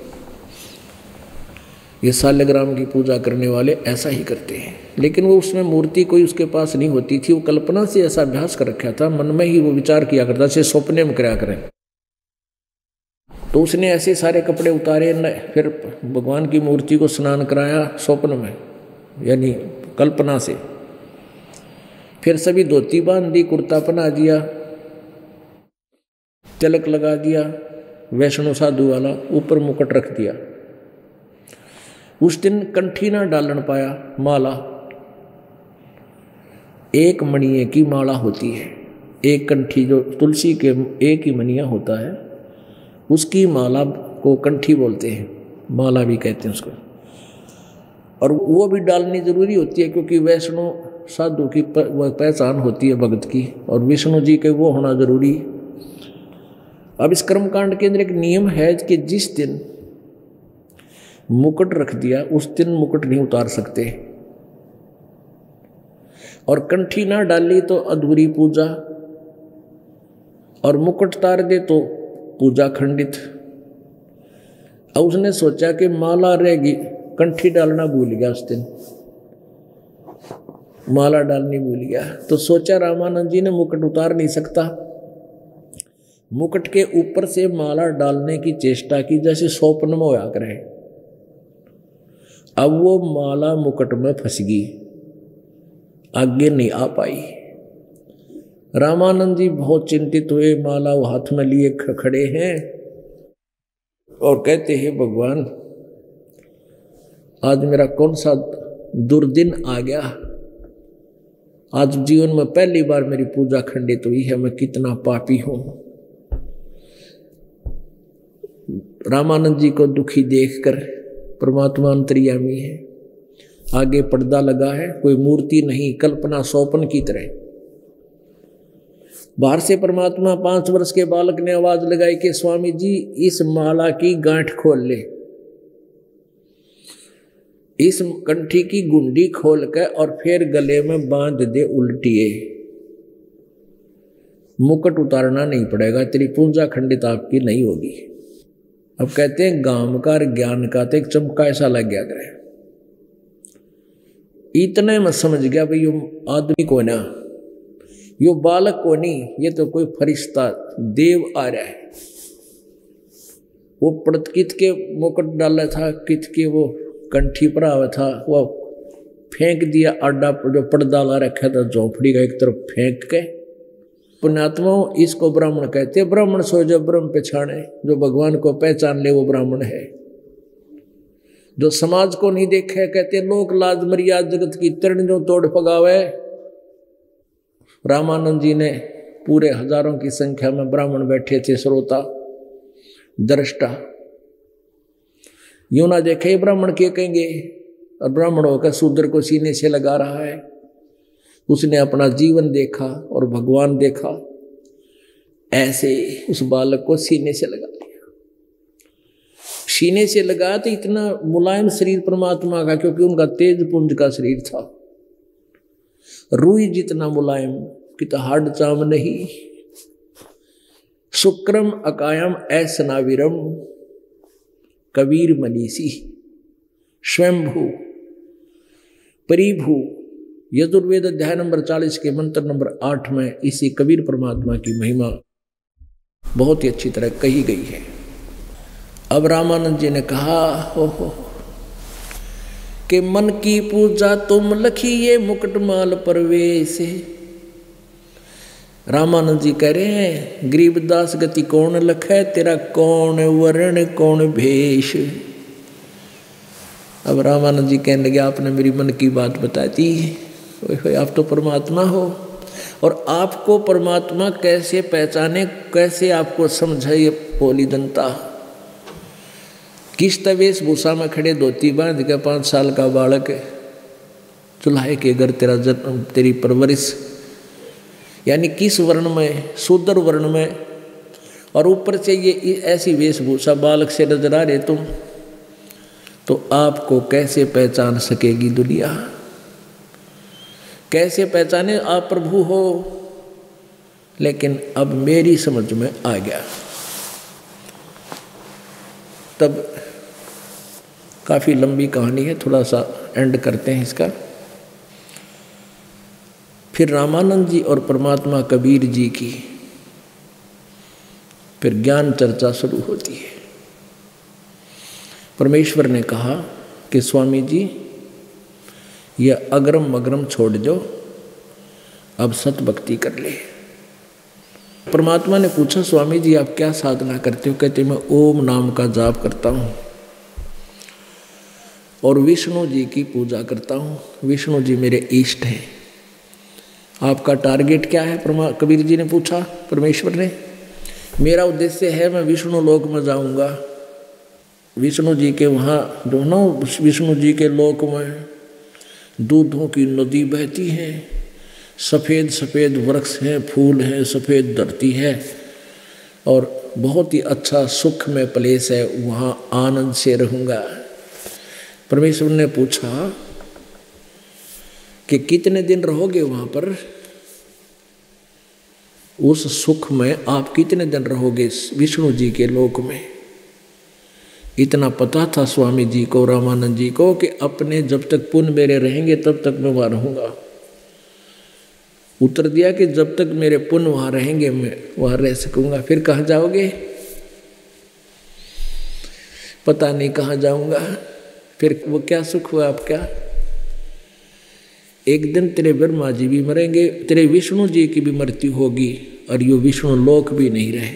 ये सालग्राम की पूजा करने वाले ऐसा ही करते हैं। लेकिन वो उसमें मूर्ति कोई उसके पास नहीं होती थी, वो कल्पना से ऐसा अभ्यास कर रखा था, मन में ही वो विचार किया करता, जैसे सपने में कराया करें। तो उसने ऐसे सारे कपड़े उतारे, फिर भगवान की मूर्ति को स्नान कराया स्वप्न में, यानी कल्पना से। फिर सभी धोती बांध दी, कुर्ता पहना दिया, तिलक लगा दिया वैष्णो साधु वाला, ऊपर मुकुट रख दिया। उस दिन कंठी ना डालन पाया माला। एक मणिये की माला होती है, एक कंठी जो तुलसी के एक ही मणिया होता है, उसकी माला को कंठी बोलते हैं, माला भी कहते हैं उसको। और वो भी डालनी जरूरी होती है क्योंकि वैष्णो साधु की पहचान होती है भगत की, और विष्णु जी के वो होना जरूरी। अब इस कर्मकांड के अंदर एक नियम है कि जिस दिन मुकुट रख दिया उस दिन मुकुट नहीं उतार सकते, और कंठी ना डाली तो अधूरी पूजा, और मुकुट तार दे तो पूजा खंडित। अब उसने सोचा कि माला रहेगी, कंठी डालना भूल गया उस दिन, माला डालनी भूल गया। तो सोचा रामानंद जी ने मुकुट उतार नहीं सकता, मुकुट के ऊपर से माला डालने की चेष्टा की जैसे स्वप्न में होया करे। अब वो माला मुकुट में फंस गई, आगे नहीं आ पाई। रामानंद जी बहुत चिंतित हुए, माला वो हाथ में लिए खड़े हैं और कहते हैं भगवान आज मेरा कौन सा दुर्दिन आ गया, आज जीवन में पहली बार मेरी पूजा खंडित हुई है, मैं कितना पापी हूं। रामानंद जी को दुखी देखकर परमात्मा अंतर्यामी है, आगे पर्दा लगा है, कोई मूर्ति नहीं, कल्पना स्वप्न की तरह। बाहर से परमात्मा पांच वर्ष के बालक ने आवाज लगाई कि स्वामी जी इस माला की गांठ खोल ले, इस कंठी की गुंडी खोल कर और फिर गले में बांध दे उल्टिए, मुकुट उतारना नहीं पड़ेगा, तेरी पूजा खंडित आपकी नहीं होगी। अब कहते हैं गांव का ज्ञान का तो एक चमका ऐसा लग गया करे, इतने में समझ गया भाई यो आदमी को ना, यो बालक को नहीं, ये तो कोई फरिश्ता देव आ रहा है। वो पड़त कित के मुकुट डाला था, कित के वो कंठी पर आवा था, वो फेंक दिया आडा जो पर्दा ला रखा था झोपड़ी का एक तरफ फेंक के। पुण्यात्माओं इसको ब्राह्मण कहते हैं, ब्राह्मण सो जो ब्रह्म पहचाने, जो भगवान को पहचान ले वो ब्राह्मण है। जो समाज को नहीं देखे कहते लोक लाज मर्याद जगत की तरण जो तोड़ पगावे। रामानंद जी ने पूरे हजारों की संख्या में ब्राह्मण बैठे थे, श्रोता दृष्टा, यूं ना देखे ब्राह्मण के कहेंगे, और ब्राह्मण होकर शूद्र को सीने से लगा रहा है। उसने अपना जीवन देखा और भगवान देखा, ऐसे उस बालक को सीने से लगा दिया। सीने से लगा तो इतना मुलायम शरीर परमात्मा का, क्योंकि उनका तेज पुंज का शरीर था, रुई जितना मुलायम, कि तो हाड चाम नहीं। शुक्रम अकायम ऐसनाविरम कबीर मनीषी स्वयंभू परिभू। यजुर्वेद अध्याय नंबर चालीस के मंत्र नंबर आठ में इसी कबीर परमात्मा की महिमा बहुत ही अच्छी तरह कही गई है। अब रामानंद जी ने कहा, हो हो कि मन की पूजा तुम लखिए मुकुटमाल परवेश। रामानंद जी कह रहे हैं, गरीबदास गति कौन लखे, तेरा कौन वर्ण कौन भेष। अब रामानंद जी कहने लगे, आपने मेरी मन की बात बता दी, आप तो परमात्मा हो, और आपको परमात्मा कैसे पहचाने, कैसे आपको समझाइए भोली जनता। किस वेशभूषा में खड़े, धोती बांध के पाँच साल का बालक चूल्हे के घर तेरा जन्म, तेरी परवरिश, यानी किस वर्ण में, शूद्र वर्ण में, और ऊपर से ये ऐसी वेशभूषा बालक से नजर आ रहे तुम, तो आपको कैसे पहचान सकेगी दुनिया, कैसे पहचाने आप प्रभु हो। लेकिन अब मेरी समझ में आ गया। तब काफ़ी लंबी कहानी है, थोड़ा सा एंड करते हैं इसका। फिर रामानंद जी और परमात्मा कबीर जी की फिर ज्ञान चर्चा शुरू होती है। परमेश्वर ने कहा कि स्वामी जी यह अग्रम मग्रम छोड़ दो, अब सत भक्ति कर ले। परमात्मा ने पूछा, स्वामी जी आप क्या साधना करते हो? कहते मैं ओम नाम का जाप करता हूँ और विष्णु जी की पूजा करता हूँ, विष्णु जी मेरे इष्ट हैं। आपका टारगेट क्या है? परमा कबीर जी ने पूछा परमेश्वर ने। मेरा उद्देश्य है मैं विष्णु लोक में जाऊंगा, विष्णु जी के वहाँ दोनों, विष्णु जी के लोक में दूधों की नदी बहती है, सफ़ेद सफ़ेद वृक्ष हैं, फूल हैं, सफ़ेद धरती है, और बहुत ही अच्छा सुख में प्लेस है, वहाँ आनंद से रहूँगा। परमेश्वर ने पूछा कि कितने दिन रहोगे वहाँ पर, उस सुख में आप कितने दिन रहोगे विष्णु जी के लोक में। इतना पता था स्वामी जी को, रामानंद जी को, कि अपने जब तक पुण्य मेरे रहेंगे तब तक मैं वहाँ रहूँगा। उत्तर दिया कि जब तक मेरे पुण्य वहाँ रहेंगे मैं वहाँ रह सकूँगा। फिर कहाँ जाओगे? पता नहीं कहाँ जाऊँगा। फिर वो क्या सुख हुआ आपका? एक दिन तेरे ब्रह्मा जी भी मरेंगे, तेरे विष्णु जी की भी मृत्यु होगी, और यो विष्णु लोक भी नहीं रहे।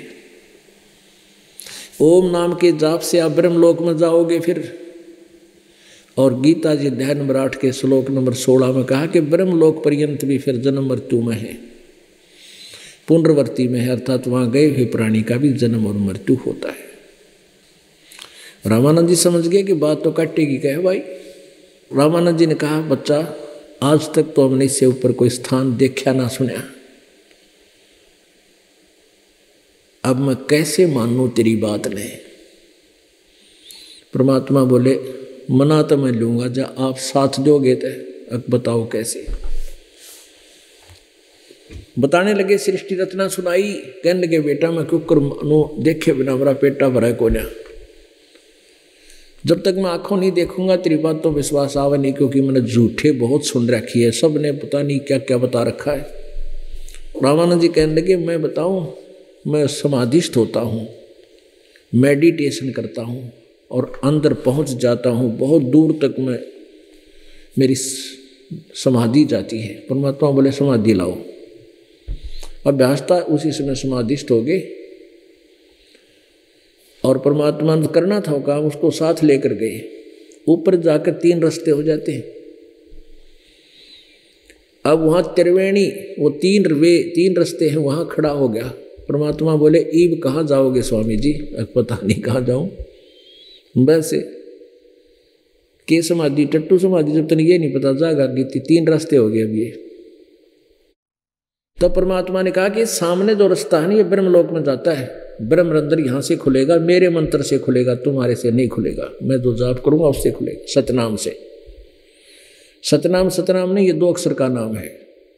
ओम नाम के जाप से आप ब्रह्म लोक में जाओगे फिर। और गीता जी अध्याय नंबर आठ के श्लोक नंबर सोलह में कहा कि ब्रह्म लोक पर्यंत भी फिर जन्म मृत्यु में है, पुनर्वर्ती में है, अर्थात वहाँ गए हुए प्राणी का भी जन्म और मृत्यु होता है। रामानंद जी समझ गए कि बात तो काटेगी क्या है भाई। रामानंद जी ने कहा, बच्चा आज तक तो हमने इससे ऊपर कोई स्थान देखा ना सुना, अब मैं कैसे मानूं तेरी बात ने। परमात्मा बोले, मना तो मैं लूंगा, जब आप साथ दोगे तो अब बताओ कैसे। बताने लगे, सृष्टि रचना सुनाई। कहने लगे, बेटा मैं क्यों कर मानूं, देखे बिना मेरा पेटा भरा को ना। जब तक मैं आंखों नहीं देखूंगा तेरी बात तो विश्वास आवे नहीं, क्योंकि मैंने झूठे बहुत सुन रखी है, सब ने पता नहीं क्या क्या बता रखा है। रामानंद जी कहने लगे, मैं बताऊं, मैं समाधिस्थ होता हूँ, मेडिटेशन करता हूँ और अंदर पहुँच जाता हूँ, बहुत दूर तक मैं मेरी समाधि जाती है। परमात्मा बोले, समाधि लाओ। अभ्यास था, उसी समय समाधिस्थ हो गए, और परमात्मा ने करना था काम, उसको साथ लेकर गए। ऊपर जाकर तीन रास्ते हो जाते हैं। अब वहाँ त्रिवेणी, वो तीन वे तीन रास्ते हैं, वहाँ खड़ा हो गया। परमात्मा बोले, ईब कहाँ जाओगे स्वामी जी? अब पता नहीं कहाँ जाऊँ। वैसे के समाधि टट्टू समाधि जब तक ये नहीं पता जागा कि तीन रास्ते हो गए अब ये। तब परमात्मा ने कहा कि सामने जो रास्ता है ना ये ब्रह्मलोक में जाता है, ब्रह्मरंध्र यहां से खुलेगा, मेरे मंत्र से खुलेगा, तुम्हारे से नहीं खुलेगा। मैं जो जाप करूंगा उससे खुलेगा, सतनाम से। सतनाम सतनाम नहीं, ये दो अक्षर का नाम है।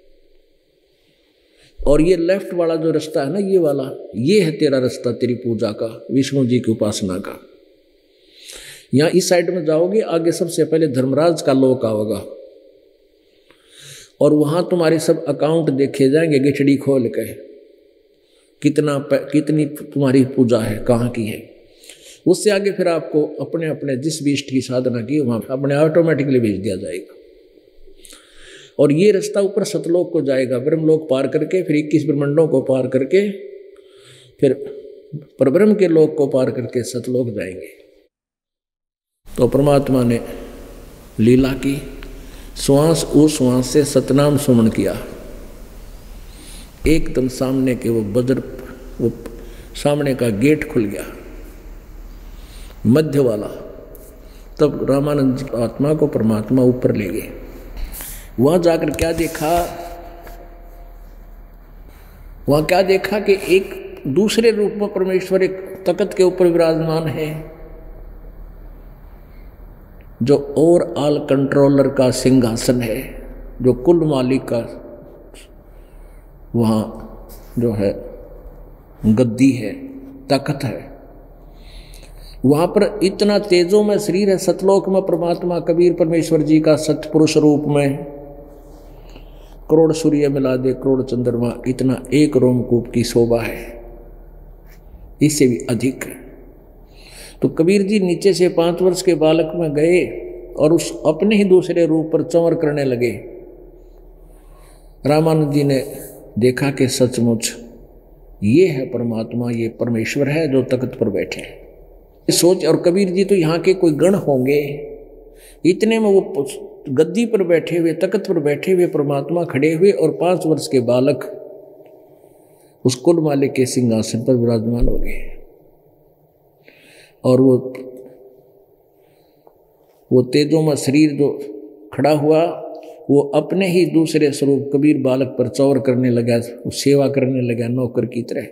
और ये लेफ्ट वाला जो रास्ता है ना, ये वाला, ये है तेरा रास्ता, तेरी पूजा का, विष्णु जी की उपासना का। यहां इस साइड में जाओगे, आगे सबसे पहले धर्मराज का लोक आएगा और वहां तुम्हारे सब अकाउंट देखे जाएंगे गिठड़ी खोल के, कितना कितनी तुम्हारी पूजा है, कहाँ की है। उससे आगे फिर आपको अपने अपने जिस भी इष्ट की साधना की वहां अपने ऑटोमेटिकली भेज दिया जाएगा। और ये रास्ता ऊपर सतलोक को जाएगा, ब्रह्मलोक पार करके, फिर इक्कीस ब्रह्मंडों को पार करके, फिर परब्रह्म के लोक को पार करके सतलोक जाएंगे। तो परमात्मा ने लीला की, श्वास उस श्वास से सतनाम सुमन किया। एकदम सामने के वो बज्र, वो सामने का गेट खुल गया, मध्य वाला। तब रामानंद आत्मा को परमात्मा ऊपर ले गए। वहां जाकर क्या देखा, वहां क्या देखा कि एक दूसरे रूप में परमेश्वर एक तख्त के ऊपर विराजमान है, जो और ऑल कंट्रोलर का सिंहासन है, जो कुल मालिक का वहां जो है गद्दी है, तख्त है। वहां पर इतना तेजों में शरीर है। सतलोक में परमात्मा कबीर परमेश्वर जी का सतपुरुष रूप में करोड़ सूर्य मिला दे, करोड़ चंद्रमा, इतना एक रोमकूप की शोभा है, इससे भी अधिक। तो कबीर जी नीचे से पांच वर्ष के बालक में गए और उस अपने ही दूसरे रूप पर चंवर करने लगे। रामानंद जी ने देखा कि सचमुच ये है परमात्मा, ये परमेश्वर है जो तख्त पर बैठे हैं। सोच, और कबीर जी तो यहाँ के कोई गण होंगे, इतने में वो गद्दी पर बैठे हुए, तख्त पर बैठे हुए परमात्मा खड़े हुए और पांच वर्ष के बालक उस कुल मालिक के सिंहासन पर विराजमान हो गए। और वो वो तेजों में शरीर जो खड़ा हुआ, वो अपने ही दूसरे स्वरूप कबीर बालक पर चौर करने लगा, सेवा करने लगा नौकर की तरह।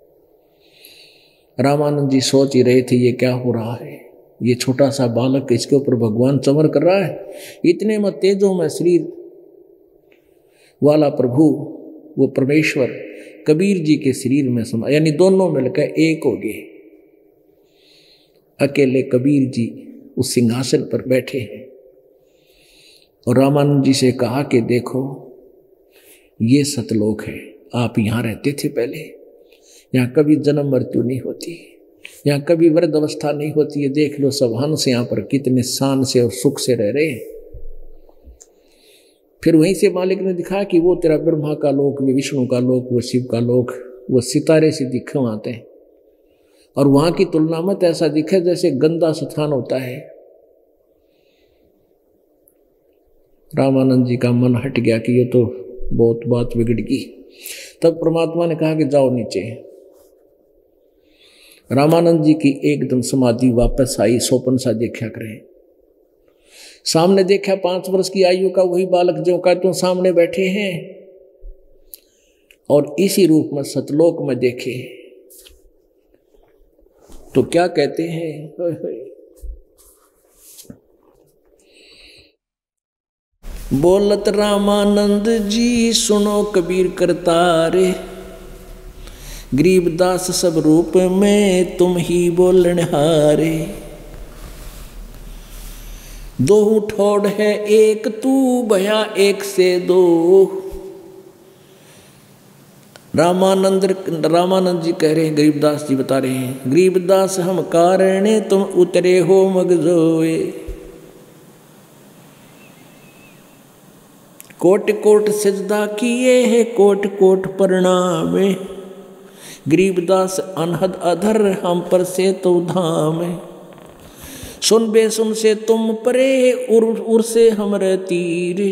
रामानंद जी सोच ही रहे थे ये क्या हो रहा है, ये छोटा सा बालक, इसके ऊपर भगवान चंवर कर रहा है। इतने में तेजों में शरीर वाला प्रभु, वो परमेश्वर कबीर जी के शरीर में समा, यानी दोनों मिलकर एक हो गए। अकेले कबीर जी उस सिंहासन पर बैठे हैं और रामानंद जी से कहा कि देखो ये सतलोक है, आप यहाँ रहते थे पहले, यहाँ कभी जन्म मृत्यु नहीं होती, यहाँ कभी वृद्ध अवस्था नहीं होती है। देख लो सब हंस यहाँ पर कितने शान से और सुख से रह रहे हैं। फिर वहीं से मालिक ने दिखाया कि वो तेरा ब्रह्मा का लोक, वो विष्णु का लोक, वो शिव का लोक, वो सितारे से दिखे आते हैं। और वहां की तुलना में ऐसा दिखे जैसे गंदा स्थान होता है। रामानंद जी का मन हट गया कि ये तो बहुत बात बिगड़ गई। तब परमात्मा ने कहा कि जाओ नीचे। रामानंद जी की एकदम समाधि वापस आई, स्वप्न सा देखा करें। सामने देखा पांच वर्ष की आयु का वही बालक जो का तुम सामने बैठे हैं, और इसी रूप में सतलोक में देखे तो क्या कहते हैं, बोलत रामानंद जी सुनो कबीर करतारे, गरीबदास सब रूप में तुम ही बोलने हारे। दो ठोड़ है एक तू भया एक से दो। रामानंद रामानंद जी कह रहे हैं, गरीबदास जी बता रहे हैं, गरीबदास हम कारणे तुम उतरे हो मगजोए। कोट कोट सजदा किए है कोट कोट प्रणाम। गरीबदास अनहद अधर हम पर से तो धाम। सुन बे सुन से तुम परे उर उर से हमरे तीर।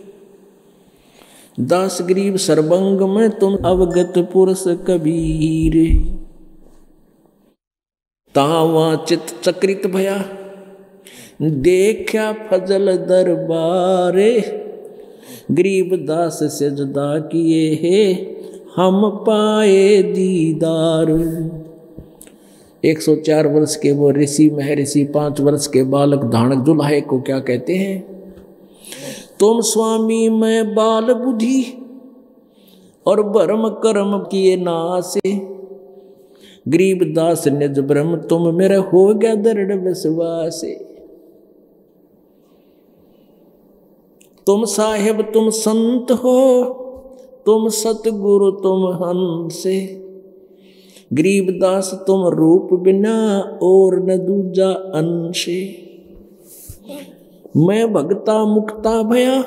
दास गरीब सर्वंग में तुम अवगत पुरुष कबीर। तावा चित चक्रित भया देखा फजल दरबारे, गरीब दास सजदा किए है, हम पाए दीदार। एक सौ चार वर्ष के वो ऋषि महर्षि पांच वर्ष के बालक धानक जुल्हे को क्या कहते हैं? तुम स्वामी मैं बाल बुद्धि और भरम कर्म किए नासे, गरीब दास निज ब्रह्म तुम मेरे हो गया दृढ़ विश्वास। तुम साहेब तुम संत हो, तुम सतगुरु तुम हंसे, गरीब दास तुम रूप बिना और न दूजा अंशे। मैं भगता मुक्ता भया,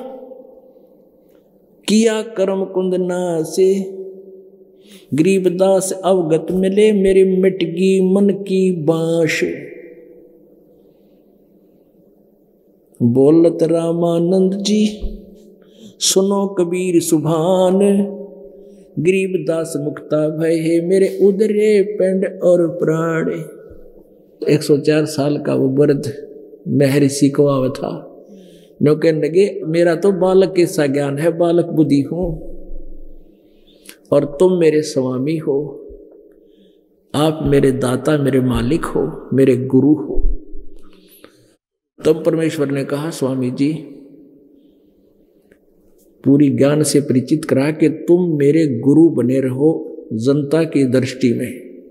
किया कर्म कुंद नासे, गरीब दास अवगत मिले मेरी मिटगी मन की बांश। बोलत रामानंद जी सुनो कबीर सुभान, गरीब दास मुक्ता भय है मेरे उदरे पिंड और प्राण। एक सौ चार साल का वो वृद्ध महर्षि को आवा था, नो कहने लगे मेरा तो बालक के सा ज्ञान है, बालक बुद्धि हूं और तुम मेरे स्वामी हो, आप मेरे दाता मेरे मालिक हो, मेरे गुरु हो। तब परमेश्वर ने कहा स्वामी जी पूरी ज्ञान से परिचित करा कि तुम मेरे गुरु बने रहो जनता की दृष्टि में,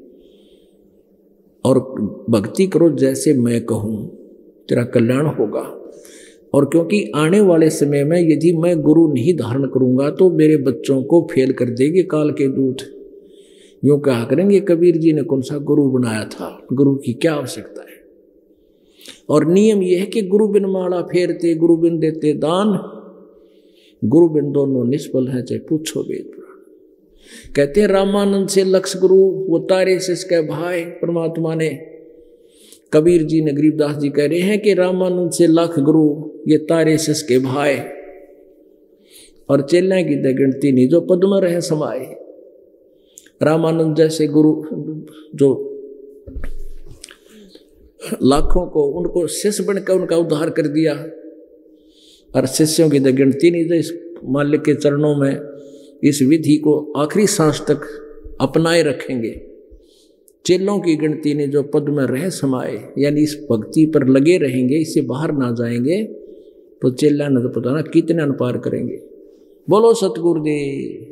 और भक्ति करो जैसे मैं कहूं, तेरा कल्याण होगा। और क्योंकि आने वाले समय में यदि मैं गुरु नहीं धारण करूंगा तो मेरे बच्चों को फेल कर देंगे काल के दूत। यूं कहा करेंगे कबीर जी ने कौन सा गुरु बनाया था, गुरु की क्या आवश्यकता है। और नियम यह है कि गुरु बिन माला फेरते, गुरु बिन देते दान, गुरु बिन दोनों निष्फल है चाहे पूछो वेद पुराण। कहते हैं रामानंद से लक्ष्य गुरु वो तारे से इसके भाई परमात्मा ने, कबीर जी ने गरीबदास जी कह रहे हैं कि रामानंद से लाख गुरु ये तारे से इसके भाई, और चेला की गिनती नहीं जो पद में रहे समाये। रामानंद जैसे गुरु जो लाखों को उनको शिष्य बनकर उनका उद्धार कर दिया, और शिष्यों की गिनती नहीं जो इस मालिक के चरणों में इस विधि को आखिरी सांस तक अपनाए रखेंगे। चेलों की गिनती ने जो पद में रह समाये, यानी इस भक्ति पर लगे रहेंगे, इससे बाहर ना जाएंगे, तो चेला न तो पता ना कितने अनपार करेंगे। बोलो सतगुरुदेव।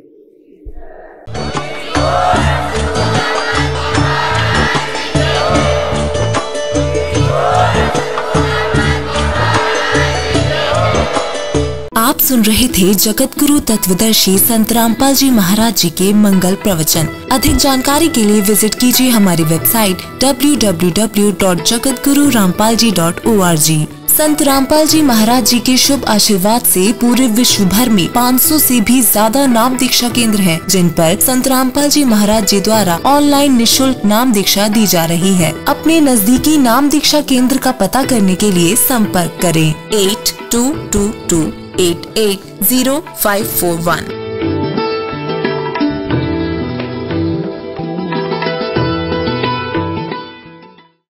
आप सुन रहे थे जगत गुरु तत्वदर्शी संत रामपाल जी महाराज जी के मंगल प्रवचन। अधिक जानकारी के लिए विजिट कीजिए हमारी website W W W dot Jagat Guru Rampal ji dot O R G. Sant Rampal जी महाराज जी के शुभ आशीर्वाद से पूरे विश्व भर में पाँच सौ से भी ज्यादा नाम दीक्षा केंद्र हैं, जिन पर संत रामपाल जी महाराज जी द्वारा ऑनलाइन निशुल्क नाम दीक्षा दी जा रही है। अपने नजदीकी नाम दीक्षा केंद्र का पता करने के लिए संपर्क करें eight two two two eight eight zero five four one.